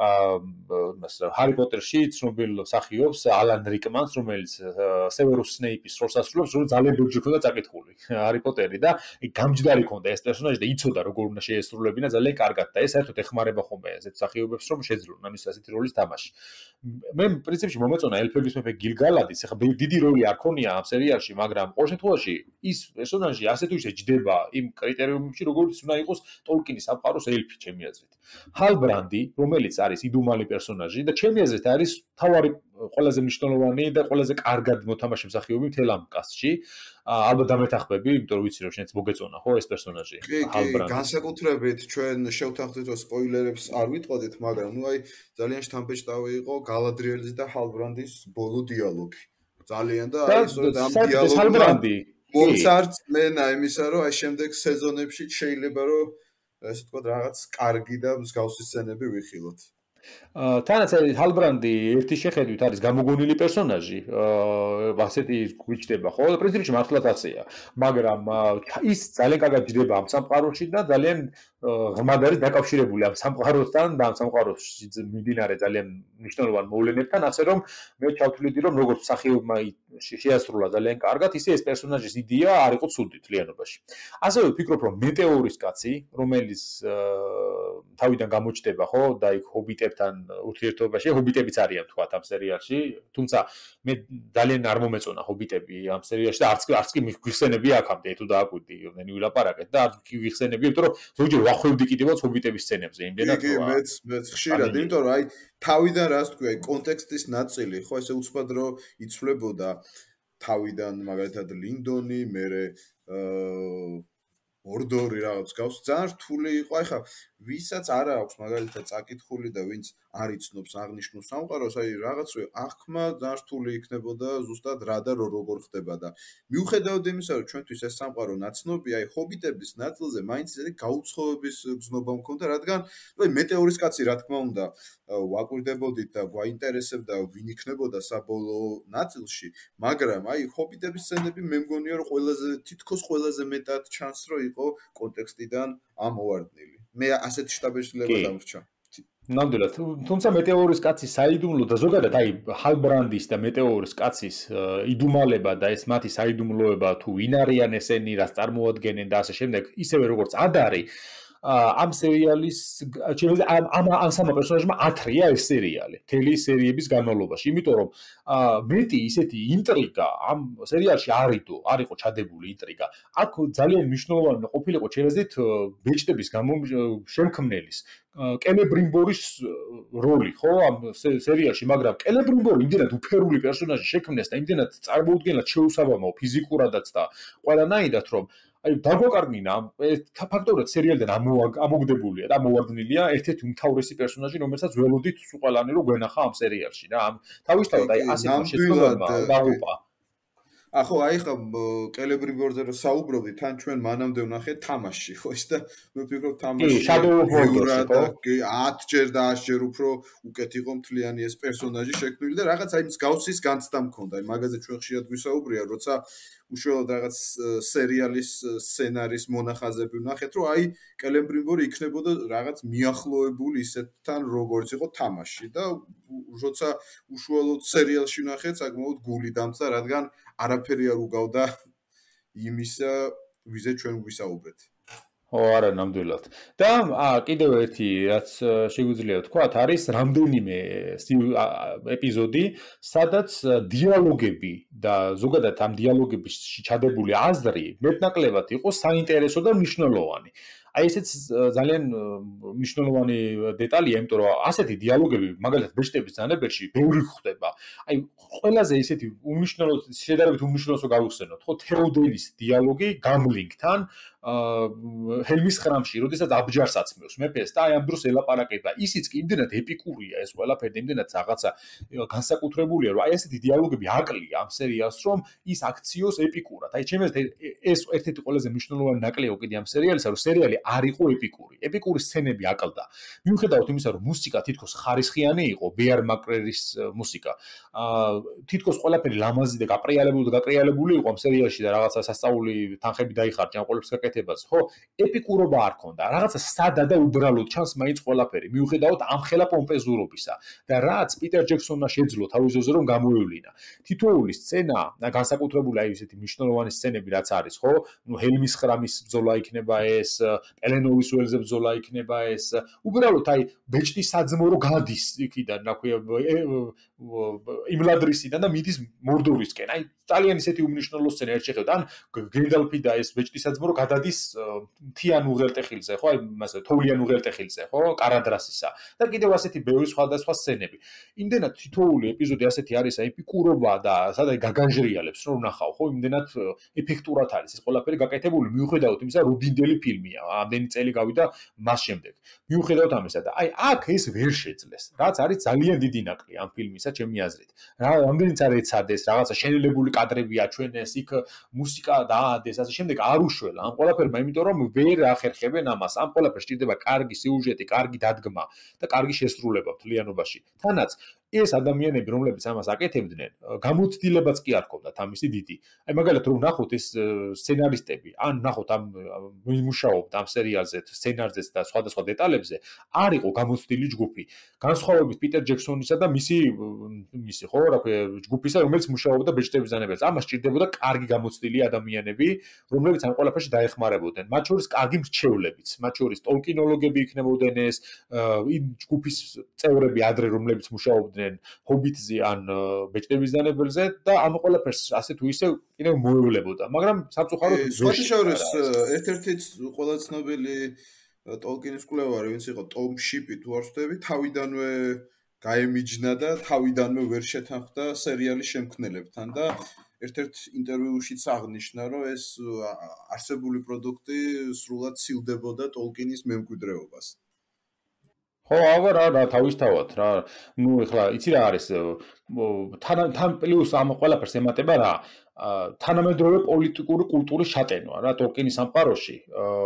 აა ჰარი პოტერში ცნობილ მსახიობს ალან რიკმანს, რომელიც სევერუს სნეიპის როლს ასრულებს, რომ ძალიან ბევრი ქონდა წაკითხული ჰარი პოტერი და აი გამჯდარი ქონდა ეს პერსონაჟი და იცოდა როგორ უნდა შეესრულებინა ძალიან კარგად და ეს საერთოდ ეხმარება ხოლმე ესეთ მსახიობებს, რომ შეძლონ ამის ასეთი როლის თამაში. მე პრინციპში მომეწონა ელფების მეფე გილგალადის, ეხლა დიდი როლი არ ქონია ამ სერიალში, მაგრამ ყოველ შემთხვევაში ის პერსონაჟი ასე თუ ისე ჯდება იმ კრიტერიუმებში, როგორც უნდა იყოს ტოლკინის სამყაროს ელფი, ჩემი აზრით. ჰალბრანდი, რომელიც არის იდუმალი პერსონაჟი და ჩემი აზრით არის თავარი ყველაზე მნიშვნელოვანი და ყველაზე კარგად მოთამაშე მსახიობი მთელ ამ კასტში. ალბათ დამეთახმები, იმიტომ რომ ვიცი რომ შენც მოგეწონა ხო ეს პერსონაჟი. კი, კი, განსაკუთრებით ჩვენ შევთანხმდით რომ სპოილერებს არ ვიტყოდით, მაგრამ ნუ აი ძალიან შთამბეჭდავი იყო გალადრიელის და ჰალბრანდის ბოლო დიალოგი. ძალიან და აი სწორედ ამ დიალოგში მოცარწლენა იმისა რომ აი შემდეგ სეზონებში შეიძლება რომ ესე ვთქვათ რაღაც კარგი და მსგავსი სცენები ვიხილოთ. თანაც ჰალბრანდი ერთი შეხედვით არის გამოგონილი პერსონაჟი, ასეთი გვიჩდება ხო? და პრინციპში მართლაც ასეა. მაგრამ ის ძალიან კარგად ჯდება ამ სამყაროში და ძალიან ღრმად არის დაკავშირებული ამ სამყაროსთან და ამ სამყაროში მიმდინარე ძალიან მნიშვნელოვან მოვლენებთან, ასე რომ მე ჩავთვლიდი რომ როგორც მსახიობმა შეასრულა ძალიან კარგად, ისე ეს პერსონაჟის იდეა არ იყო ცუდი თლიანობაში. ასევე ვფიქრობ რომ მეტეორის კაცი, რომელიც თავიდან გამოჩნდება ხო და იქ ჰობიტებთან ურთიერთობაში, ჰობიტებიც არიან თქვათ ამ სერიალში, თუმცა მე ძალიან არ მომეწონა ჰობიტები ამ სერიალში და არც არც კი მიხსენები აქამდე თუ დააკვირდი, ოდენი ვილაპარაკეთ და არც კი ვიხსენები, იმიტომ რომ ზოგჯერ ვახვევდი კიდევაც ჰობიტების სცენებზე, იმდენად კი, მეც მეც ხშირად, იმიტომ რომ აი თავიდან რას თქვი, აი კონტექსტის ნაწილი, ხო, ესე უცბად რომ იცვლებოდა თავიდან მაგალითად ლინდონი, მერე აა ორდორი რაღაც გავს ძალიან რთული იყო. აი ხა ვისაც არა აქვს მაგალითად წაკითხული და ვინც არ იცნობს აღნიშნულ სამყაროს, აი რაღაც აღქმა ძალიან რთული იქნებოდა ზუსტად რა და როგორ ხდება და მიუხედავად იმისა, რომ ჩვენთვის ეს სამყარო ნაცნობია, აი ჰობიტების ნაწილზე მაინც ისეთი გაუცხოების გზნობა მქონდა, რადგან აი მეტეორის კაცი რა თქმა უნდა ვაკვირდებოდით და გვაინტერესებდა ვინ იქნებოდა საბოლოო ნაწილში, მაგრამ აი ჰობიტების სცენები მე მგონია რომ ყველაზე თითქოს ყველაზე მეტად ჩანს რომ იყო კონტექსტიდან ამოვარდნილი. მე ასეთი შტაბეჭდილება დამრჩა. ნამდვილად, თუმცა მეტეორის კაცის საიდუმლო და ზოგადად აი ჰალბრანდის და მეტეორის კაცის იდუმალება და ეს მათი საიდუმლოება თუ ვინ არიან ესენი, რას წარმოადგენენ და ასე შემდეგ, ისევე როგორც ადარი ამ სერიალის ამ ამ ამ სამ პერსონაჟმა ათრია ეს სერიალი მთელი სერიების განმავლობაში, იმიტომ რომ მეტი ისეთი ინტრიგა ამ სერიალში არიდო, არ იყო ჩადებული ინტრიგა. აქ ძალიან მნიშვნელოვანი ყოფილიყო ჩემზეთ ბეჭდების შემქმნელის კელებრიმბორის როლი, ხო, ამ სერიალში, მაგრამ კელებრიმბორი იმდენად უფერული პერსონაჟი შექმნეს და იმდენად წარმოუდგენლად შეუსაბამო ფიზიკურადაც და ყველანაირად, რომ აი დაგვაკარგინა ფაქტობრივად სერიალიდან ამოგდებულია და ამოვარდნილია ერთ-ერთი უმთავრესი პერსონაჟი, რომელსაც ველოდით სულ ყველანი რომ გვენახა ამ სერიალში რა. ამ თავისთავად აი ასეთი შეცდომა დაღუპა. ახო, აი ხა კელებრიმბორზე რომ საუბრობდი, თან ჩვენ მანამდე ვნახეთ თამაში, ხო ის და მე ვფიქრობ თამაში ათჯერ და ათჯერ უფრო უკეთ იყო მთლიანი ეს პერსონაჟი შექმნილი და რაღაც აი მსგავსის განცდა მქონდა. აი მაგაზე ჩვენ ხშირად გვისაუბრია, როცა უშუალოდ რაღაც სერიალის სცენარის მონახაზები ვნახეთ, რომ აი კელებრიმბორი იქნებოდა რაღაც მიახლოებული ისეთთან, როგორც იყო თამაში და როცა უშუალოდ სერიალში ვნახეთ, საკმაოდ გული დამცდა, რადგან არაფერი არ უგავდა იმისა, ვიზე ჩვენ გვისაუბრეთ. ო, არა, ნამდვილად. და კიდევ ერთი, რაც შეგვიძლია ვთქვათ, არის რამდენიმე ეპიზოდი, სადაც დიალოგები და ზოგადად ამ დიალოგებში ჩადებული აზრი მეტნაკლებად იყო საინტერესო და მნიშვნელოვანი. აი ესეც ძალიან მნიშვნელოვანი დეტალია, იმიტომ რომ ასეთი დიალოგები, მაგალითად ბეჭდების ძანებელში, ბევრი ხდება. აი ყველაზე ესეთი უმნიშვნელო შედარებით უმნიშვნელოსო გავიხსენოთ, ხო, თეოდელის დიალოგი გამლინგთან ჰელმის ხრამში, როდესაც აბჯარს აცმევს მეფეს და აი ამ დროს ელაპარაკება. ისიც კი იმდენად ეპიკურია ეს ყველაფერი, იმდენად რაღაცა განსაკუთრებულია, რომ აი ესეთი დიალოგები აკლია ამ სერიალს, რომ ის აქციოს ეპიკურად. აი ჩემს ეს ერთ-ერთი ყველაზე მნიშვნელოვანი ნაკლია კიდე ამ სერიალისა, რომ სერიალი არ იყო ეპიკური. ეპიკური სცენები აკლდა. მიუხედავად იმისა, რომ მუსიკა თითქოს ხარისხიანი იყო, ბეარ მაკრერის მუსიკა. აა თითქოს ყველაფერი ლამაზი და გაპრიალებული და გაკრიალებული იყო ამ სერიალში და რაღაცა სასწაული თანხები დაიხარჯა, ამ ყველაფერს გაკეთებაში. გაკეთებაზე, ხო? ეპიკურობა არ ქონდა. რაღაცა სადა და უბრალოდ ჩანს მაინც ყველაფერი. მიუხედავად ამხელა პომპეზურობისა და რაც პიტერ ჯექსონმა შეძლო თავის ძროზე რომ გამოევლინა. თითოეული სცენა, განსაკუთრებული აი ესეთი მნიშვნელოვანი სცენები რაც არის, ხო? ნუ ჰელმის ხრამის ბრძოლა იქნება ეს, პელენოვის ველზე ბრძოლა იქნება ეს. უბრალოდ აი ბეჭდის საძმო რო გადის იქიდან, რა ქვია, იმლადრისიდან და მიდის მორდორისკენ. აი ძალიან ისეთი უმნიშვნელო სცენა ერთ შეხედვით. ან გენდალფი და ეს ბეჭდის საძმო რო გადადის მთიან უღელტეხილზე, ხო? აი მასე თოვლიან უღელტეხილზე, ხო? კარადრასისა. და კიდევ ასეთი ბევრი სხვადასხვა სცენები. იმდენად თითოეული ეპიზოდი ასეთი არის, აი ეპიკურობა და სადაც გაგანჟრიალებს რომ ნახავ, ხო? იმდენად ეფექტურად არის ეს ყველაფერი გაკეთებული, მიუხედავად იმისა, რომ დინდელი ფილმია. ამდენი წელი გავიდა მას შემდეგ. მიუხედავად ამისა და აი აქ ეს ვერ შეძლეს. რაც არის ძალიან დიდი ნაკლი ამ ფილმისა, ჩემი აზრით. რა ამდენიც არ ეცადეს, რაღაცა შენელებული კადრები აჩვენეს, იქ მუსიკა დაადეს, ასე შემდეგ არ უშველა ამ ყველაფერმა, იმიტომ რომ ვერ ახერხებენ ამას. ამ ყველაფერს სჭირდება კარგი სიუჟეტი, კარგი დადგმა და კარგი შესრულება მთლიანობაში. თანაც ეს ადამიანები, რომლებიც ამას აკეთებდნენ, გამოცდილებაც კი არ ჰქონდათ ამისი დიდი. აი მაგალითად რომ ნახოთ ეს სცენარისტები, ან ნახოთ ამ მუშაობთ ამ სერიალზე, სცენარზე და სხვადასხვა დეტალებზე, არ იყო გამოცდილი ჯგუფი. განსხვავებით პიტერ ჯექსონისა და მისი მისი ხო, რა ქვია, ჯგუფისა, რომელიც მუშაობდა ბეჭდების ბრძანებელზე. ამას სჭირდებოდა კარგი გამოცდილი ადამიანები, რომლებიც ამ ყველაფერში დაეხმარებოდნენ. მათ შორის კარგი მრჩევლებიც, მათ შორის ტოლკინოლოგები იქნებოდნენ ეს, იმ ჯგუფის წევრები ადრე, რომლებიც მუშაობდნენ ჰობიტზე ან ბეჭდების ბრძანებელზე და ამ ყველაფერს ასე თუ ისე კიდევ მოევლებოდა. მაგრამ სამწუხაროდ სხვადასხვა ერთ-ერთი ყველა ცნობილი ტოლკინის კვლევარი, ვინც იყო ტომ შიპი თუ არ ვთქვი, თავიდანვე გაემიჯნა და თავიდანვე ვერ შეთანხმდა სერიალის შემქმნელებთან და ერთ-ერთ ინტერვიუშიც აღნიშნა, რომ ეს არსებული პროდუქტი სრულად ცილდებოდა ტოლკინის მემკვიდრეობას. ხო, აბა რა, რა თავისთავად, რა. ნუ ეხლა იცი რა არის თან თან პლუს ამ ყველაფერს ემატება რა. თანამედროვე პოლიტიკური კულტურის შატენვა რა ტოლკინის სამყაროში,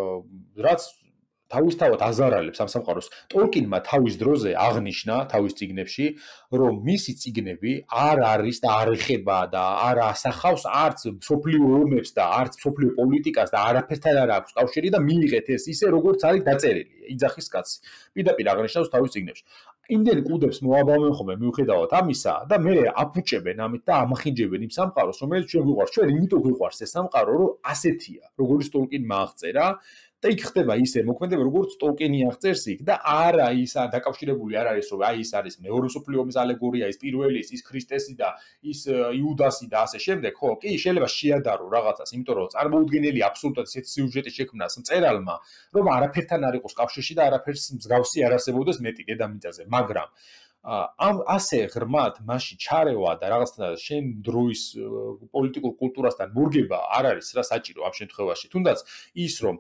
რაც თავისთავად აზარალებს ამ სამყაროს. ტოლკინმა თავის დროზე აღნიშნა თავის წიგნებში, რომ მისი წიგნები არ არის და არ ეხება და არ ასახავს არც სოფლიო ომებს და არც სოფლიო პოლიტიკას და არაფერთან არ აქვს კავშირი და მიიღეთ ეს ისე როგორც არის დაწერილი. იძახის კაცი. პირდაპირ აღნიშნავს თავის წიგნებში. იმდენი კუდებს მოაბავენ ხოლმე მიუხედავად ამისა და მე აფუჭებენ ამით და ამახინჯებენ იმ სამყაროს, რომელიც ჩვენ გვიყვარს. ჩვენ იმიტომ გვიყვარს ეს სამყარო, რომ ასეთია, როგორც ტოლკინმა აღწერა. და იქ ხდება ისე მოქმედება როგორც ტოლკინი აღწერს იქ და არა ის დაკავშირებული არ არის რომ აი ის არის მეორე მსოფლიო ომის ალეგორია ის პირველი ის ქრისტესი და ის იუდასი და ასე შემდეგ ხო კი შეიძლება შეადარო რაღაცას იმიტომ რომ წარმოუდგენელი აბსოლუტურად ისეთი სიუჟეტი შექმნას მწერალმა რომ არაფერთან არ იყოს კავშირში და არაფერს მსგავსი არ არსებობდეს მეტი დედამიწაზე მაგრამ ამ ასე ღრმად მასში ჩარევა და რაღაცა შენ დროის პოლიტიკურ კულტურასთან მორგება არ არის რა საჭირო ამ შემთხვევაში თუნდაც ის რომ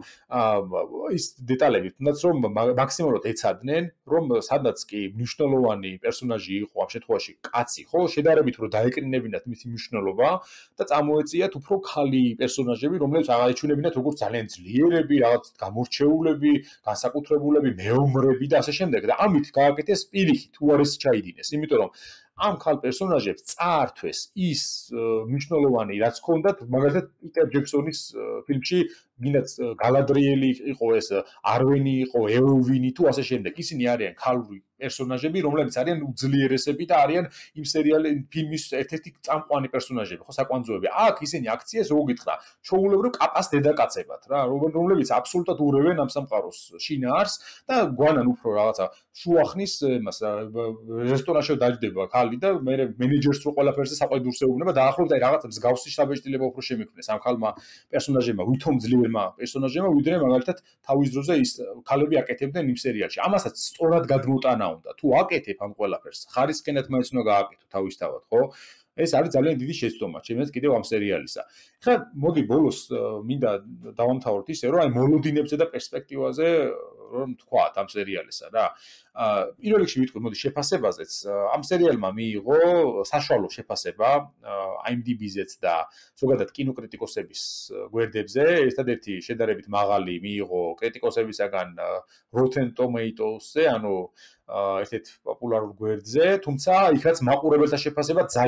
ის დეტალები თუნდაც რომ მაქსიმალურად ეცადნენ რომ სადაც კი მნიშვნელოვანი პერსონაჟი იყო ამ შემთხვევაში კაცი ხო შედარებით რომ დაეკრინებინათ მისი მნიშვნელობა და წამოეწიათ უფრო ქალი პერსონაჟები რომლებიც აღაჩვენებინათ როგორც ძალიან ძლიერები რაღაც გამორჩეულები განსაკუთრებულები მეომრები და ასე შემდეგ და ამით გააკეთეს პირიქით თუ არის ჩაიდინეს, იმიტომ რომ ამ ხალ პერსონაჟებს წაართვეს ის მნიშვნელოვანი რაც ჰქონდათ, მაგალითად პიტერ ჯექსონის ფილმში მინაც გალადრიელი იყო ეს, არვენი იყო, ეოვინი თუ ასე შემდეგ. ისინი არიან ქალური პერსონაჟები, რომლებიც არიან უძლიერესები და არიან იმ სერიალის ფილმის ერთ-ერთი წამყვანი პერსონაჟები, ხო, საკვანძოები. აქ ისინი აქციეს, როგორ გითხრა, ჩაულებრივ კაპას დედაკაცებად, რა, რომლებიც აბსოლუტურად ურევენ ამ სამყაროს შინაარს და გვანან უფრო რაღაცა შუახნის იმას რესტორანში დაждდება ხალი და მე მენეჯერს რო ყველაფერზე საყვედურს ეუბნება და ახლობთ აი რაღაცა მსგავსი შთაბეჭდილება უფრო შემიქმნეს ამ ხალმა პერსონაჟებმა, ვითომ ძლიერმა პერსონაჟებმა, ვიდრე მაგალითად თავის დროზე ის ქალები აკეთებდნენ იმ სერიალში. ამასაც სწორად გადმოტანა უნდა. თუ აკეთებ ამ ყველაფერს, ხარისხენად მაინც უნდა გააკეთო თავისთავად, ხო? ეს არის ძალიან დიდი შეცდომა, ჩემს კიდევ ამ სერიალისა. ხა მოდი ბოლოს მინდა დავამთავროთ ისე, რომ აი მოლოდინებზე და პერსპექტივაზე რომ თქვათ ამ სერიალისა რა. პირველ რიგში ვიტყვი, მოდი შეფასებაზეც. ამ სერიალმა მიიღო საშუალო შეფასება I M D B-ზეც და ზოგადად კინოკრიტიკოსების გვერდებზე. ერთადერთი შედარებით მაღალი მიიღო კრიტიკოსებისაგან Rotten Tomatoes-ზე, ანუ ერთ-ერთ პოპულარულ გვერდზე, თუმცა იქაც მაყურებელთა შეფასება ძალიან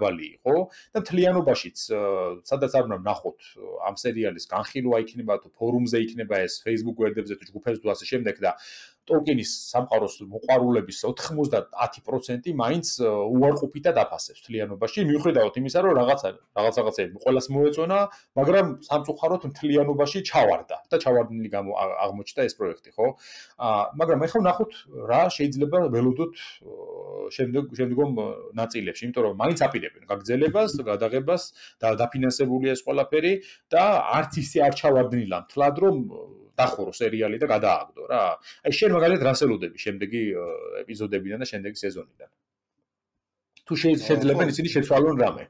დაბალი იყო და მთლიანობაშიც სადაც არ უნდა ნახოთ ამ სერიალის განხილვა იქნება თუ ფორუმზე იქნება ეს Facebook გვერდებზე თუ ჯგუფებზე თუ ასე შემდეგ და ტოლკინის სამყაროს მოყვარულების ოთხმოცდაათი პროცენტი მაინც უარყოფითად აფასებს მთლიანობაში მიუხედავად იმისა რომ რაღაცა რაღაც რაღაცები ყველას მოეწონა მაგრამ სამწუხაროდ მთლიანობაში ჩავარდა და ჩავარდნილი გამო აღმოჩნდა ეს პროექტი ხო აა მაგრამ ეხლა ვნახოთ რა შეიძლება ველოდოთ შემდეგ შემდგომ ნაწილებში იმიტომ რომ მაინც აპირებენ გაგრძელებას გადაღებას და დაფინანსებულია ეს ყველაფერი და არც ისე არ ჩავარდნილა მთლად რომ დახურო სერიალი და გადააგდო რა. აი შენ მაგალითად რას ელოდები შემდეგი ეპიზოდებიდან და შემდეგი სეზონიდან? თუ შეიძლება ისინი შეცვალონ რამე?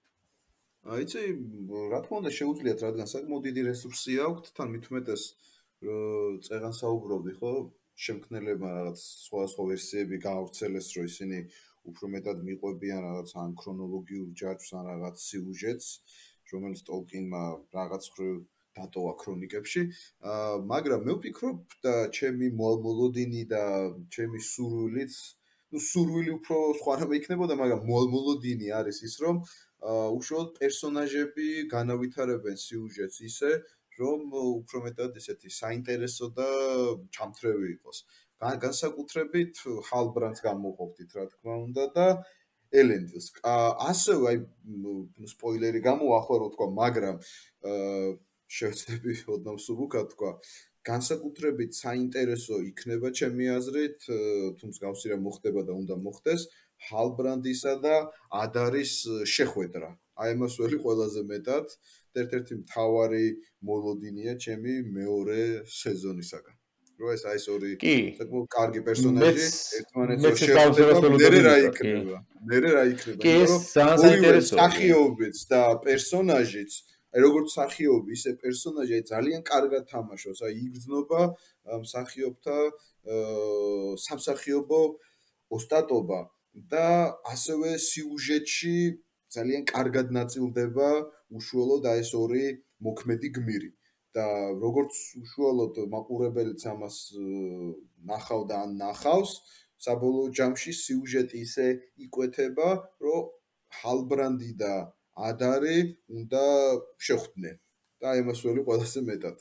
აი იცი, რა თქმა უნდა შეუძლიათ, რადგან საკმაოდ დიდი რესურსი აქვთ, თან მით უმეტეს წეღან საუბრობდი, ხო? შემქმნელებმა რაღაც სხვადასხვა ვერსიები გაავრცელეს, რომ ისინი უფრო მეტად მიყვებიან რაღაც ან ქრონოლოგიურ ჯაჭვს, ან რაღაც სიუჟეტს, რომელიც ტოლკინმა რაღაც ხრივ დატოვა ქრონიკებში, მაგრამ მე ვფიქრობ და ჩემი მოლმოლოდინი და ჩემი სურვილიც, ну სურვილი უფრო სხვა რამე იქნებოდა, მაგრამ მოლმოლოდინი არის ის, რომ უშუალოდ პერსონაჟები განავითარებენ სიუჟეტს ისე, რომ უფრო მეტად ესეთი საინტერესო და ჩამთრევი იყოს. განსაკუთრებით ჰალბრანდს გამოვყოფდით, რა თქმა უნდა და ელენდილს. ასევე აი სპოილერი გამოახლა რო თქვა, მაგრამ შევწდები ოდნავ სუბუქად თქვა, განსაკუთრებით საინტერესო იქნება ჩემი აზრით, თუმცა გავსი რა მოხდება და უნდა მოხდეს, ჰალბრანდისა და ადარის შეხვედრა. აი ამას ველი ყველაზე მეტად ერთ-ერთი მთავარი მოლოდინია ჩემი მეორე სეზონისაგან. რო ეს აი ეს ორი საკმაოდ კარგი პერსონაჟი ერთმანეთს შეხვდება, მერე რა იქნება? მერე რა იქნება? იმიტომ რომ სახიობიც და პერსონაჟიც აი როგორც სახიობი, ისე პერსონაჟი აი ძალიან კარგად თამაშობს, აი იგრძნობა მსახიობთა სამსახიობო ოსტატობა და ასევე სიუჟეტში ძალიან კარგად ნაწილდება უშუალოდ აი ეს ორი მოქმედი გმირი და როგორც უშუალოდ მაყურებელიც ამას ნახავდა ან ნახავს, საბოლოო ჯამში სიუჟეტი ისე იკვეთება, რომ ჰალბრანდი და ადარი უნდა შეხვდნენ და აი ამას ველი ყველაზე მეტად.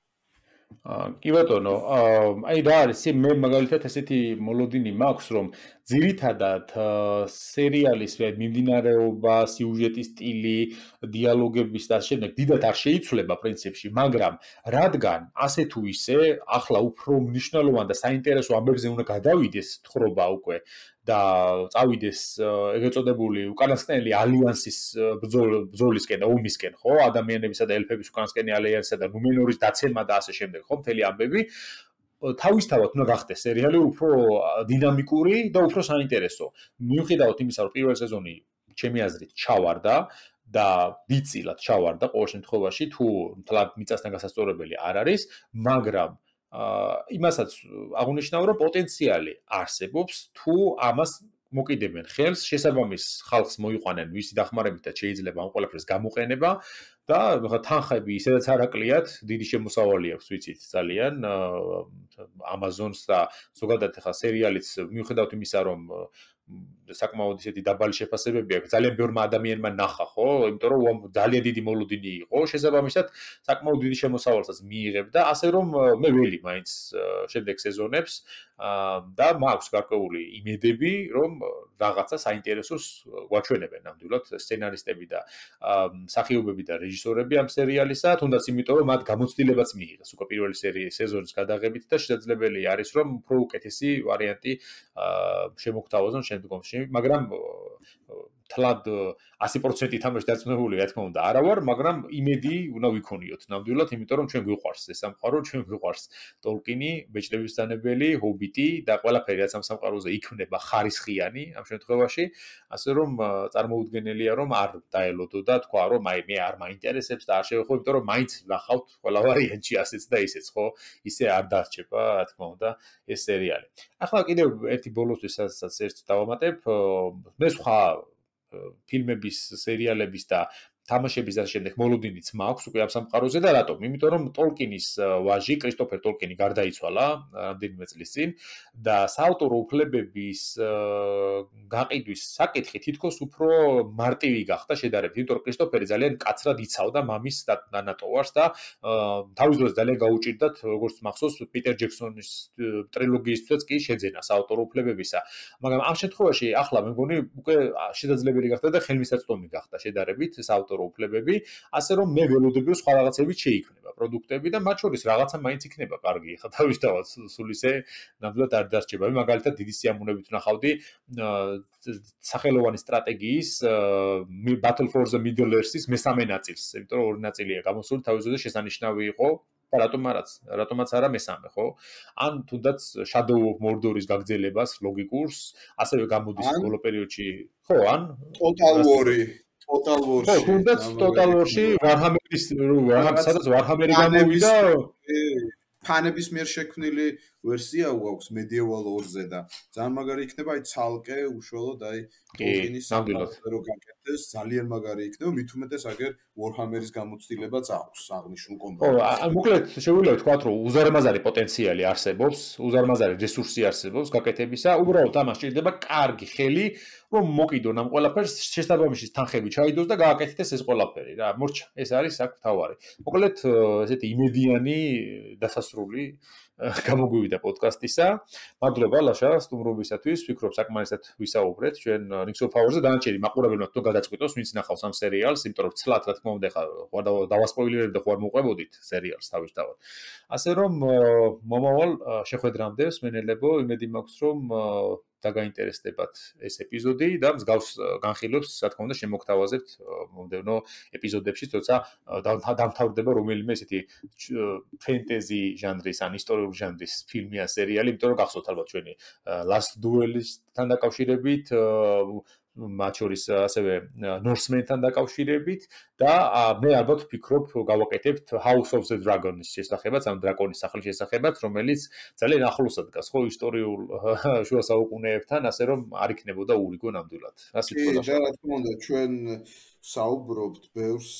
კი ბატონო, აი რა არის, მე მაგალითად ესეთი მოლოდინი მაქვს, რომ ძირითადად სერიალის მიმდინარეობა, სიუჟეტის სტილი, დიალოგების და შემდეგ დიდად არ შეიცვლება პრინციპში, მაგრამ რადგან ასე თუ ისე, ახლა უფრო მნიშვნელოვან და საინტერესო ამბებზე უნდა გადავიდეს თხრობა უკვე და წავიდეს ეგრეთ წოდებული უკანასკნელი ალიანსის ბრძოლისკენ და ომისკენ, ხო, ადამიანებისა და ელფების უკანასკნელი ალიანსისა და ნუმენორის დაცემა და ასე შემდეგ, ხო, მთელი ამბები თავისთავად უნდა გახდეს სერიალი უფრო დინამიკური და უფრო საინტერესო. მიუხედავად იმისა, რომ პირველი სეზონი ჩემი აზრით ჩავარდა და დიდწილად ჩავარდა ყოველ შემთხვევაში, თუ მთლად მიწასთან გასასწორებელი არ არის, მაგრამ აა იმასაც აღნიშნავ, რომ პოტენციალი არსებობს, თუ ამას მოკიდებენ ხელს, შესაბამის ხალხს მოიყვანენ, ვისი დახმარებითაც შეიძლება ამ ყველაფერს გამოყენება და თანხები ისედაც არ აკლიათ, დიდი შემოსავალი აქვს, ვიცით, ძალიან Amazon-ს და ზოგადად ახლა სერიალიც მიუხედავად იმისა, რომ საკმაოდ ისეთი დაბალი შეფასებები აქვს, ძალიან ბევრმა ადამიანმა ნახა, ხო? იმიტომ რომ ძალიან დიდი მოლოდინი იყო, შესაბამისად საკმაოდ დიდი შემოსავალსაც მიიღებდა, ასე რომ მე ველი მაინც შემდეგ სეზონებს და მაქვს გარკვეული იმედები, რომ რაღაცა საინტერესოს გვაჩვენებენ ნამდვილად სცენარისტები და მსახიობები და რეჟისორები ამ სერიალისა, თუნდაც იმიტომ რომ მათ გამოცდილებაც მიიღეს უკვე პირველი სერიის სეზონის გადაღებით და შესაძლებელი არის რომ უფრო უკეთესი ვარიანტი შემოგთავაზონ შემდგომში, მაგრამ თლად ასი პროცენტი თამაში დაწნეული, რა თქმა უნდა, არა ვარ, მაგრამ იმედი უნდა ვიქონიოთ ნამდვილად, იმიტომ რომ ჩვენ გვიყვარს ეს სამყარო, ჩვენ გვიყვარს ტოლკინი, ბეჭდების ბრძანებელი, ჰობიტი და ყველაფერი რაც ამ სამყაროზე იქმნება ხარისხიანი ამ შემთხვევაში, ასე რომ წარმოუდგენელია რომ არ დაელოდო და თქვა რომ აი მე არ მაინტერესებს და არ შევეხო, იმიტომ რომ მაინც ვნახავთ ყველა ვარიანტში ასეც და ისეც, ხო? ისე არ დარჩება, რა თქმა უნდა, ეს სერიალი. ახლა კიდევ ერთი ბოლოსთვის სადაც ერთს დავამატებ, მე სხვა ფილმების, სერიალების და თამაშების და შემდეგ მოლოდინიც მაქვს უკვე ამ სამყაროზე და რატომ? იმიტომ რომ ტოლკინის ვაჟი კრისტოფერ ტოლკინი გარდაიცვალა რამდენიმე წლის წინ და საავტორო უფლებების გაყიდვის საკითხი თითქოს უფრო მარტივი გახდა შედარებით, იმიტომ რომ კრისტოფერი ძალიან კაცრად იცავდა მამის დანატოვარს და თავის დროზე ძალიან გაუჭირდათ როგორც მახსოვს პიტერ ჯექსონის ტრილოგიისთვისაც კი შეძენა საავტორო უფლებებისა. მაგრამ ამ შემთხვევაში ახლა მე მგონი უკვე შესაძლებელი გახდა და ხელმისაწვდომი გახდა შედარებით საავტორო უფლებები, ასე რომ მე ველოდები რომ სხვა რაღაცები შეიქმნება პროდუქტები და მათ შორის რაღაცა მაინც იქნება კარგი. ხა თავისთავად სულ ისე ნამდვილად არ დარჩება. მე მაგალითად დიდი სიამოვნებით ვნახავდი სახელოვანი სტრატეგიის Battle for the Middle Earth-ის მესამე ნაწილს, იმიტომ რომ ორი ნაწილია გამოსული, თავის დროზე შესანიშნავი იყო და რატომაც რატომაც არა მესამე, ხო? ან თუნდაც Shadow of Mordor-ის გაგრძელებას ლოგიკურს, ასევე გამოდის ბოლო პერიოდში, ხო, ან Total War-ი Total War-ში. ხო, თუნდაც Total War-ში Warhammer-ის სადაც Warhammer-ი გამოვიდა ფანების მიერ შექმნილი ვერსია გვაქვს Medieval ორზე და ძალიან მაგარი იქნება აი ცალკე უშუალოდ აი ტოლკინის სამყარო გაკეთდეს ძალიან მაგარი იქნება მით უმეტეს აგერ Warhammer-ის გამოცდილებაც აქვს აღნიშნულ კომპანიას. ხო, ან მოკლედ შეგვიძლია ვთქვათ რომ უზარმაზარი პოტენციალი არსებობს, უზარმაზარი რესურსი არსებობს გაკეთებისა, უბრალოდ ამას სჭირდება კარგი ხელი რომ მოკიდონ ამ ყველაფერს შესაბამისის თანხები ჩაიდოს და გააკეთდეს ეს ყველაფერი რა. მორჩა, ეს არის აქ თავარი. მოკლედ ესეთი იმედიანი დასასრული გამოგვივიდა პოდკასტისა. მადლობა ლაშა სტუმრობისათვის. ვფიქრობ საკმარისად ვისაუბრეთ ჩვენ Rings of Power-ზე დანარჩენი მაყურებელმა თუ გადაწყვიტოს ვინც ნახავს ამ სერიალს, იმიტომ რომ ცლად რა თქმა უნდა ხა დავასპოილერებ და ხوار მოყვებოდით სერიალს თავისთავად. ასე რომ მომავალ შეხვედრამდე მსმენელებო, იმედი მაქვს რომ დაგაინტერესდებათ ეს ეპიზოდი და მსგავს განხილვებს, რა თქმა უნდა, შემოგთავაზებთ მომდევნო ეპიზოდებში, თორსა დამთავრდება რომელიმე ესეთი ფენტეზი ჟანრის ან ისტორიული ჟანრის ფილმი ან სერიალი, იმიტომ რომ გახსოვთ ალბათ ჩვენი Last Duel-თან დაკავშირებით, მათ შორის ასევე Norsemen-თან დაკავშირებით და მე ალბათ ვფიქრობ გავაკეთებთ House of the Dragon-ის შესახებაც, ამ დრაკონის სახლის შესახებაც, რომელიც ძალიან ახლოსად დგას ხო ისტორიულ შუა საუკუნეებთან, ასე რომ არ იქნებოდა ურიგო ნამდვილად. ასე თქვა და რა თქმა უნდა ჩვენ საუბრობთ ბევრს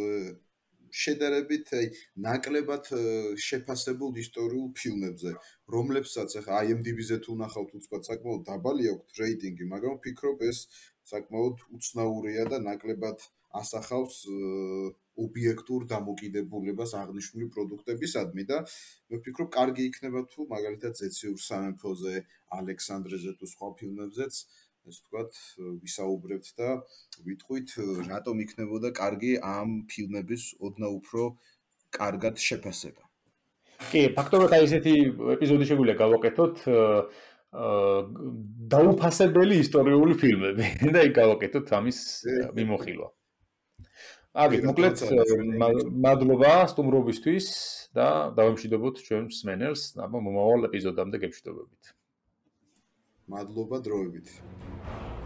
შედარებით აი ნაკლებად შეფასებულ ისტორიულ ფილმებზე, რომლებსაც ახლა I M D B-ზე თუ ნახავთ უცბად საკმაოდ დაბალი აქვს რეიტინგი, მაგრამ ვფიქრობ ეს საკმაოდ უცნაურია და ნაკლებად ასახავს ობიექტურ დამოკიდებულებას აღნიშნული პროდუქტებისადმი და მე ვფიქრობ კარგი იქნება თუ მაგალითად ზეციურ სამეფოზე, ალექსანდრეზე თუ სხვა ფილმებზეც ეს ვთქვათ ვისაუბრებთ და ვიტყვით რატომ იქნებოდა კარგი ამ ფილმების ოდნავ უფრო კარგად შეფასება. კი, ფაქტობრივად აი ესეთი ეპიზოდი შეგვიძლია გავაკეთოთ დაუფასებელი ისტორიული ფილმები და იქ გავაკეთოთ ამის მიმოხილვა. აგეთ, მოკლედ მადლობა სტუმრობისთვის და დავემშვიდობოთ ჩვენ მსმენელს, აბა მომავალ ეპიზოდამდე გემშვიდობებით. მადლობა დროებით.